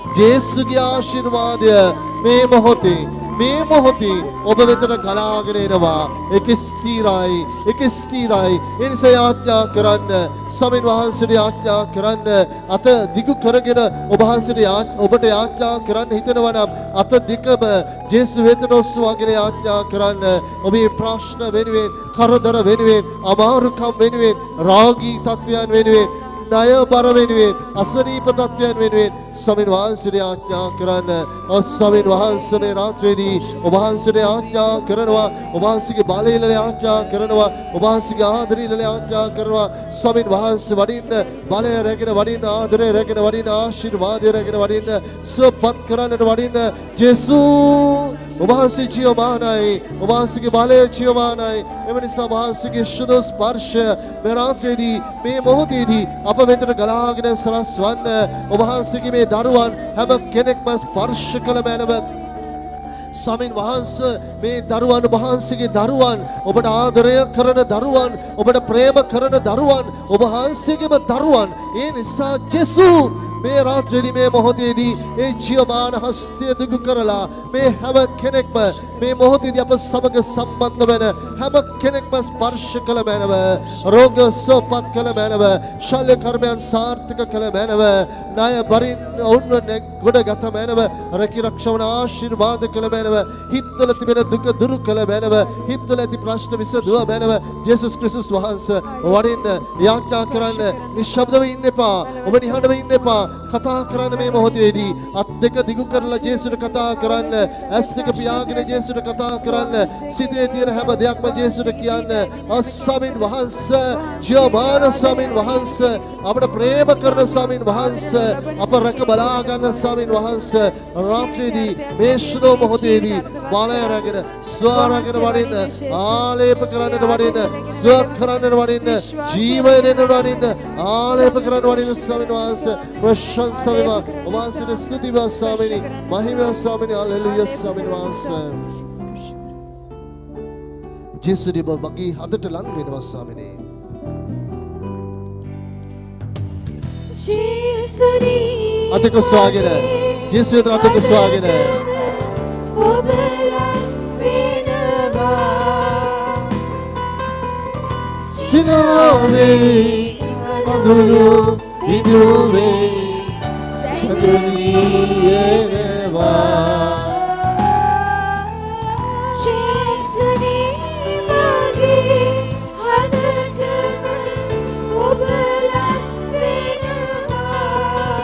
Speaker 2: ජේසුගේ ආශිර්වාදය මේ මොහොතේ මේ මොහොතේ ඔබ වෙතට ගලාගෙන එනවා ඒක ස්ථිරයි ඒක ස්ථිරයි ඒ නිසා ආඥා කරන්න ස්වාමීන් වහන්සේට ආඥා කරන්න අත දිගු කරගෙන ඔබ වහන්සේට ඔබට ආඥා කරන්න හිතනවා නම් අත දිගම ජේසු වෙතට ඔසවාගෙන ආඥා කරන්න ඔබේ ප්‍රශ්න වෙනුවෙන් කරදර වෙනුවෙන් අමාරුකම් වෙනුවෙන් රාගී තත්වයන් වෙනුවෙන් ණය බර වෙනුවෙන් අසනීප තත්වයන් වෙනුවෙන් ස්වාමීන් වහන්සේට ආඥා කරන්න ස්වාමීන් වහන්සේ මේ රාත්‍රියේදී ඔබ වහන්සේට ආඥා කරනවා ඔබ වහන්සේගේ බලයෙන් ආඥා කරනවා ඔබ වහන්සේගේ ආදරයෙන් ආඥා කරනවා ස්වාමීන් වහන්සේ වඩින්න බලය රැගෙන වඩින්න ආදරය රැගෙන වඩින්න ආශිර්වාදය රැගෙන වඩින්න සුවපත් කරන්නට වඩින්න ජේසු ඔබ වහන්සේ ජීවමානයි ඔබ වහන්සේගේ බලය ජීවමානයි එම නිසා ඔබ වහන්සේගේ සුදු ස්පර්ශය මේ රාත්‍රියේදී මේ මොහොතේදී අප වෙතට ගලාගෙන සරස්වන්න ඔබ වහන්සේගේ මේ දරුවන් හැම කෙනෙක්ම ස්පර්ශ කළ මැනව ස්වාමීන් වහන්සේ මේ දරුවන් වහන්සේගේ දරුවන් ඔබට ආදරය කරන දරුවන් ඔබට ප්‍රේම කරන දරුවන් ඔබ වහන්සේගේම දරුවන් ඒ නිසා ජේසු මේ රාත්‍රියේදී මේ මොහොතේදී ඒ ජීවමාන හස්තය දිගු කරලා මේ හැම කෙනෙක්ම මේ මොහොතේදී අප සමග සම්බන්ධ වෙන හැම කෙනෙක්ම ස්පර්ශ කළ මැනව රෝග සුවපත් කළ මැනව ශල්‍ය කර්මයන් සාර්ථක කළ මැනව ණය බරින් ඔවුන්ව ගොඩගත මැනව රැකී රක්ෂණ ආශිර්වාද කළ මැනව හිත්වල තිබෙන දුක දුරු කළ මැනව හිත්වල ඇති ප්‍රශ්න විසඳුව මැනව ජේසුස් ක්‍රිස්තුස් වහන්සේ වඩින්න යාඥා කරන්න නිශ්ශබ්දව ඉන්න එපා ඔබ නිහඬව ඉන්න එපා කතා කරන්න මේ මොහොතේදී අත් දෙක දිගු කරලා ජේසුට කතා කරන්න ඇස් දෙක පියාගෙන ජේසුට කතා කරන්න සිතේ තියෙන හැම දෙයක්ම ජේසුට කියන්න ස්වාමීන් වහන්සේ ජීවමාන ස්වාමීන් වහන්සේ අපට ප්‍රේම කරන ස්වාමීන් වහන්සේ අප රැක බලා ගන්න ස්වාමීන් වහන්සේ රාත්‍රියේදී මේ සුදු මොහොතේදී බලය රැගෙන ස්වරගෙන වඩින්න ආලේප කරන්නට වඩින්න ස්ව කරන්නට වඩින්න ජීවය දෙන්න වඩින්න ආලේප කරන්න වඩින්න ස්වාමීන් වහන්සේ ප්‍රශංසා වේවා ඔබ වහන්සේට ස්තුති වේවා ස්වාමීනි මහිමය ස්වාමීනි හලෙලූයා ස්වාමීන් වහන්සේ ජේසු දෙව මගේ හදට ලං වෙනවා ස්වාමීනි
Speaker 3: ජේසුනි
Speaker 2: අතක ස්වාගෙන ජේසු වෙත අතක ස්වාගෙන
Speaker 3: ඔබ ලං වෙනවා
Speaker 2: සිනාවේ කඳුළු විදුවේ සැදවියනවා
Speaker 3: ජේසුනි මගේ හදටම ඔබ ලං වෙනවා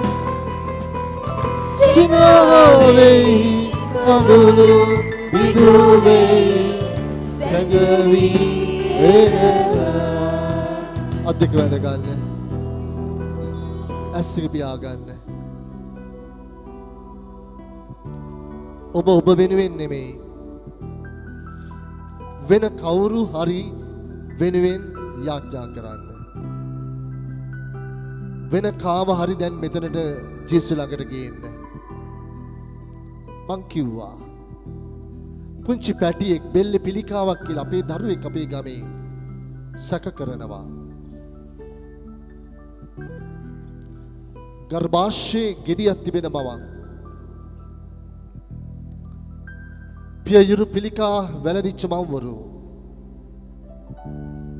Speaker 2: සිනාවේ කඳුළු විදුවේ සැදවියනවා අධික වැඩ ගන්න ඇස්සික පියාගන්න ඔබ ඔබ වෙනුවෙන් නෙමෙයි වෙන කවුරු හරි වෙනුවෙන් යාඥා කරන්න වෙන කාම හරි දැන් මෙතනට ජේසු ළඟට ගේන්න මං කිව්වා පුංචි පැටියෙක් බෙල්ල පිළිකාවක් කියලා අපේ දරුවෙක් අපේ ගමේ සැක කරනවා ගර්භාෂයේ ගෙඩියක් තිබෙන බවක් පියයුරු පිළිකා වැළඳිච්ච මව්වරු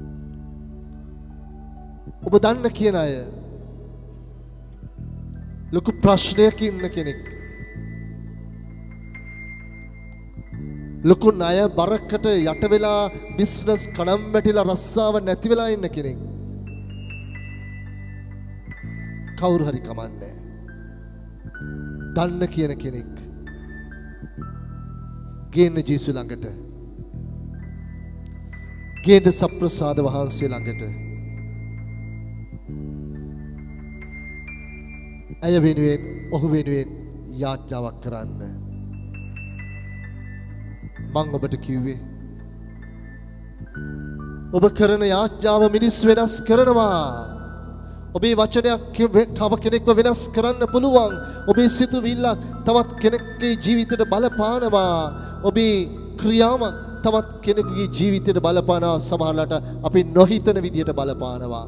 Speaker 2: ඔබ දන්න කියන අය ලොකු ප්‍රශ්නයක ඉන්න කෙනෙක්. ලොකු ණය බරකට යට වෙලා බිස්නස් කණම් වැටිලා රස්සාව නැති වෙලා ඉන්න කෙනෙක්. කවුරු හරි කමන්නේ. දන්න කියන කෙනෙක්. ගේන්න ජේසු ළඟට. ගේන්න සප්‍රසාද වහන්සේ ළඟට. ඇය වෙනුවෙන් ඔහු වෙනුවෙන් යාඥාවක් කරන්න. මං ඔබට කිව්වේ ඔබ කරන යාඥාව මිනිස් වෙනස් කරනවා. ඔබේ වචනයක් කව කෙනෙක්ව වෙනස් කරන්න පුළුවන්. ඔබේ සිතුවිල්ලක් තවත් කෙනෙක්ගේ ජීවිතයට බලපානවා. ඔබේ ක්‍රියාව තවත් කෙනෙකුගේ ජීවිතයට බලපානවා. සමහරවිට අපි නොහිතන විදියට බලපානවා.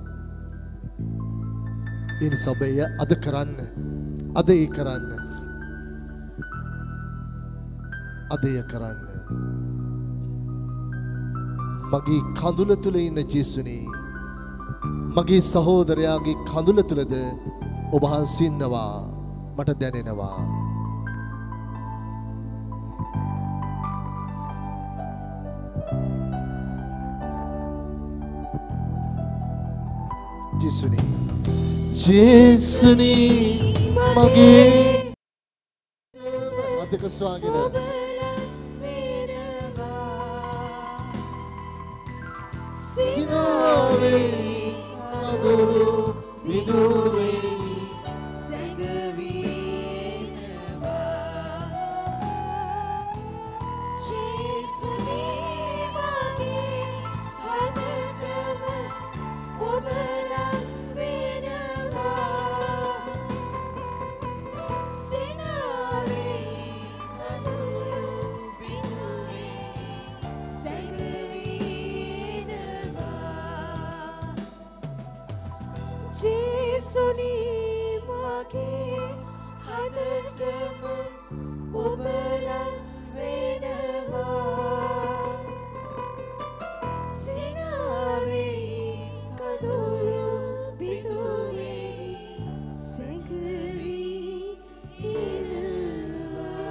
Speaker 2: ඒ නිසා ඔබ අද කරන්න. අද ඒ කරන්න. අද ඒ කරන්න. මගේ කඳුල තුල ඉන්න ජේසුනේ මගේ සහෝදරයාගේ කඳුල තුලද ඔබ වහන්සේ ඉන්නවා මට දැනෙනවා. ජේසුනේ ජේසුනේ මගේ අධික ස්වාගත සිනාවේ කඳුළු විදුවේ
Speaker 3: සැඟවීනවා. ජේසුනේ මගේ හදටම ඔබ ලං වෙනවා. සිනාවේ කඳුළු විදුවේ සැඟවීනවා. ජේසුනේ මගේ හදටම ඔබ ලං වෙනවා. සිනාවේ කඳුළු බිඳුවේ සැඟවී ඉන්නවා.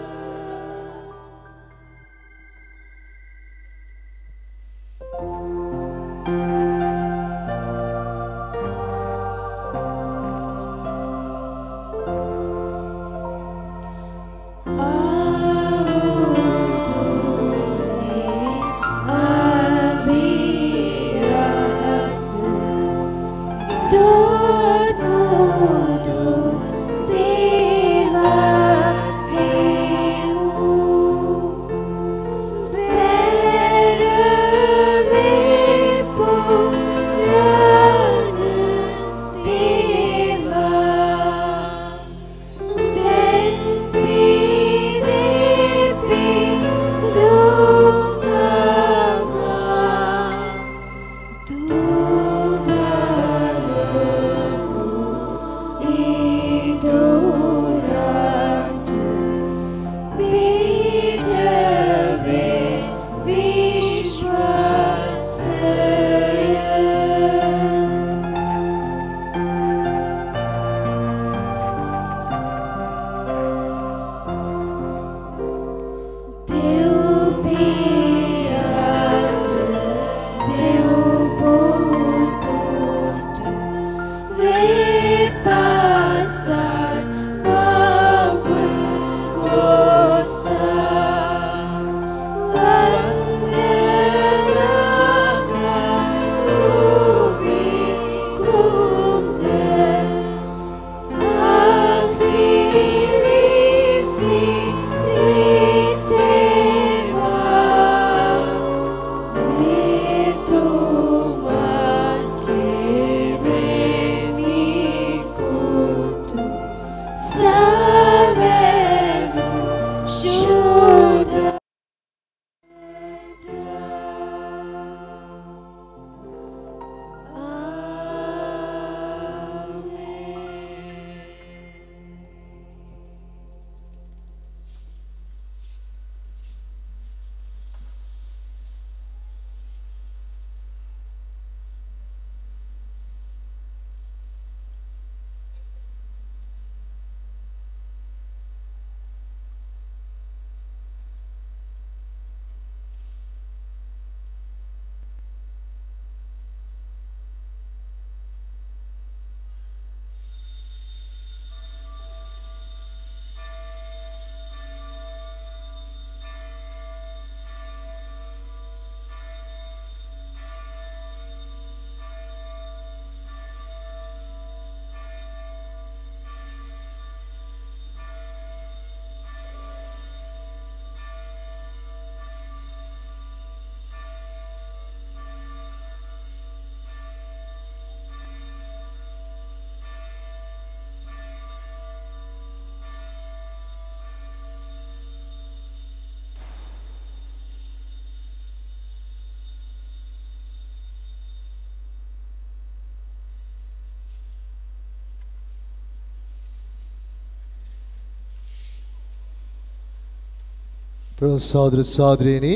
Speaker 2: ප්‍රසාදර සාදරේනි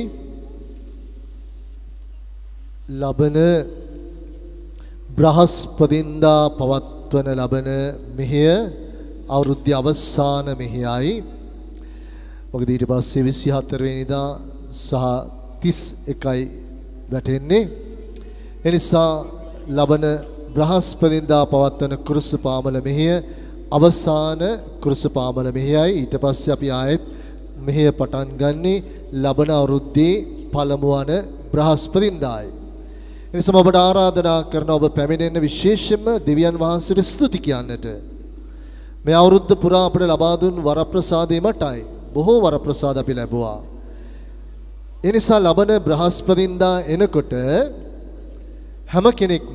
Speaker 2: ලබන බ්‍රහස්පතින්දා පවත්වන ලබන මෙහෙය අවුරුද්දේ අවසාන මෙහෙයයි. මොකද ඊට පස්සේ විසි හතර වෙනිදා සහ තිස් එකයි වැටෙන්නේ. එනිසා ලබන බ්‍රහස්පතින්දා පවත්වන කුරුස පාමල මෙහෙය අවසාන කුරුස පාමල මෙහෙයයි. ඊට පස්සේ අපි ආයෙත් මෙහෙය පටන් ගන්නේ ලබන අවුරුද්දේ පළමු වන බ්‍රහස්පතින්දායි. එනිසා ඔබට ආරාධනා කරන ඔබ පැමිණෙන්න විශේෂයෙන්ම දෙවියන් වහන්සේට ස්තුති කියන්නට. මේ අවුරුද්ද පුරා අපට ලබා දුන් වරප්‍රසාදේ මටයි. බොහෝ වරප්‍රසාද අපි ලැබුවා. ඒ නිසා ලබන බ්‍රහස්පතින්දා එනකොට හැම කෙනෙක්ම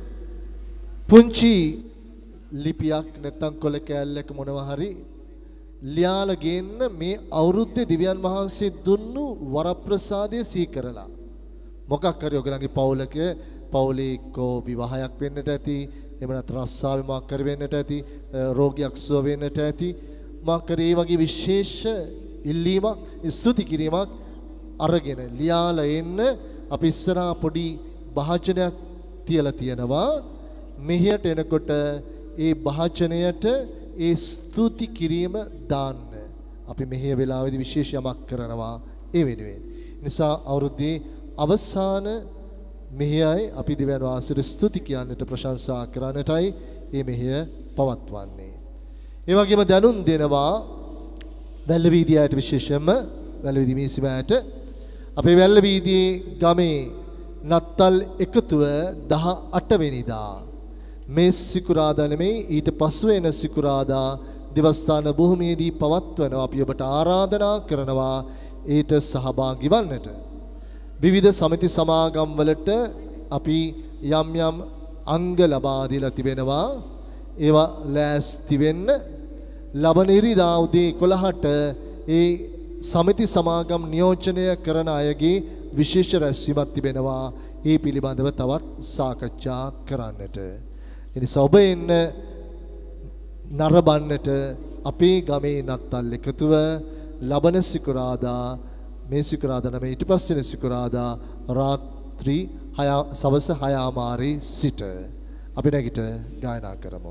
Speaker 2: පුංචි ලිපියක් නැත්නම් කොල කෑල්ලක මොනවා හරි ලියාලා ගේන්න මේ අවුරුද්දේ දිව්‍යන් වහන්සේ දුන්නු වරප්‍රසාදය සීකරලා. මොකක් හරි ඔයගලගේ පවුලක පවුලේ කෝ විවාහයක් වෙන්නට ඇති, එහෙම නැත්නම් රස්සාවේ මොකක් හරි වෙන්නට ඇති, රෝගියෙක් සුව වෙන්නට ඇති, මොකක් හරි වගේ විශේෂ ඉල්ලීමක්, ස්තුති කිරීමක් අරගෙන ලියාලා එන්න අපි ඉස්සරහා පොඩි භාජනයක් තියලා තියෙනවා. මෙහෙයට එනකොට ඒ භාජනයට ඒ ස්තුති කිරීම දාන්න. අපි මෙහෙය වෙලාවේදී විශේෂ යමක් කරනවා ඒ වෙනුවෙන්. නිසා අවුරුද්දේ අවසාන මෙහෙයයි අපි දිව්‍යන් වහන්සේට ස්තුති කියන්නට ප්‍රශංසා කරන්නටයි මේ මෙහෙය පවත්වන්නේ. ඒ වගේම දැනුම් දෙනවා වැල්ලවීදියාට විශේෂයෙන්ම වැල්ලවීදි මිනිසුන්ට අපේ වැල්ලවීදියේ ගමේ නත්තල් එකතුව දහ අට වෙනිදා මේ සිකුරාදා නෙමෙයි ඊට පසු වෙන සිකුරාදා දෙවස්ථාන භූමියේදී පවත්වනවා. අපි ඔබට ආරාධනා කරනවා ඊට සහභාගී වන්නට. විවිධ සමිති සමාගම් වලට අපි යම් යම් අංග ලබා දීලා තිබෙනවා. ඒවා ලෑස්ති වෙන්න ලබන ඉරිදා උදේ එකොළහට ඒ සමිති සමාගම් නියෝජනය කරන අයගේ විශේෂ රැස්වීමක් තිබෙනවා. ඒ පිළිබඳව තවත් සාකච්ඡා කරන්නට. එනිසා ඔබ එන්න නරඹන්නට අපේ ගමේ නත්තල් එකතුව ලබන සිකුරාදා මේ සිකුරාදා නම් ඊට පස්සේ සිකුරාදා රාත්‍රී සවස් හය ආමාරේ සිට අපි නැගිට ගායනා කරමු.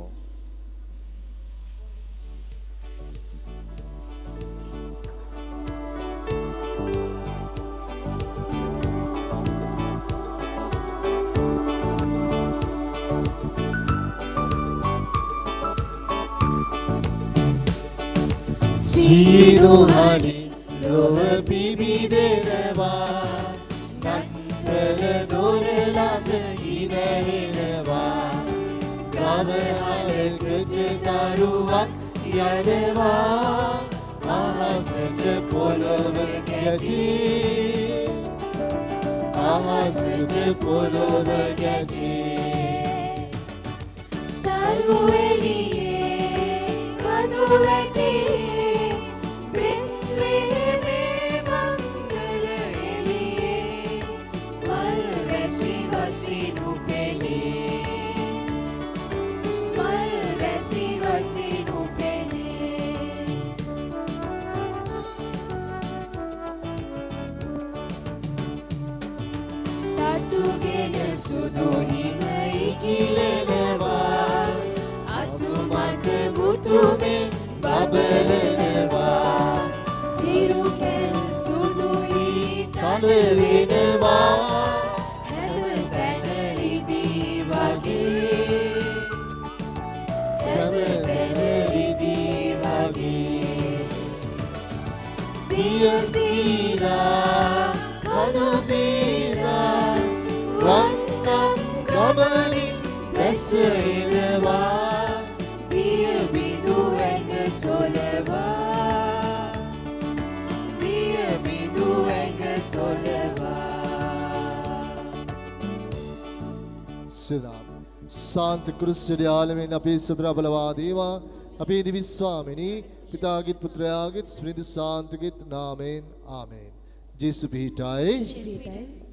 Speaker 3: සිරුහනි ලොව පිබිදෙනවා නත්තල දොර ළඟ ඉවරෙනවා ගම අලකට දරුවන් යනවා අහසට පොළොව ගැටේ අහසට පොළොව ගැටේ දරු එළියේ කඳු වැටේ සුදු හිම ඉකිලෙනවා අතුමත මුතුමෙන් බබලනවා දිරුපෙන් සුදුයි කල වෙනවා හැම තැන රිදී වගේ සැම තැන රිදී වගේ දිය සීරා කඳු පීරා වන්නම් ගමනින් රැස එනවා පිය බිඳු ඇඟ සොලවා පිය බිඳු ඇඟ සොලවා
Speaker 2: සදාම් සාන්ත කුරුසියදී ආලමෙන් අපේ සතර බලවා දේවා අපේ දිවි ස්වාමිනී පිතාගිත් පුත්‍රයාගිත් ස්මෘති සාන්තගිත් නාමයෙන් ආමේන්. ජේසු පිහිටයි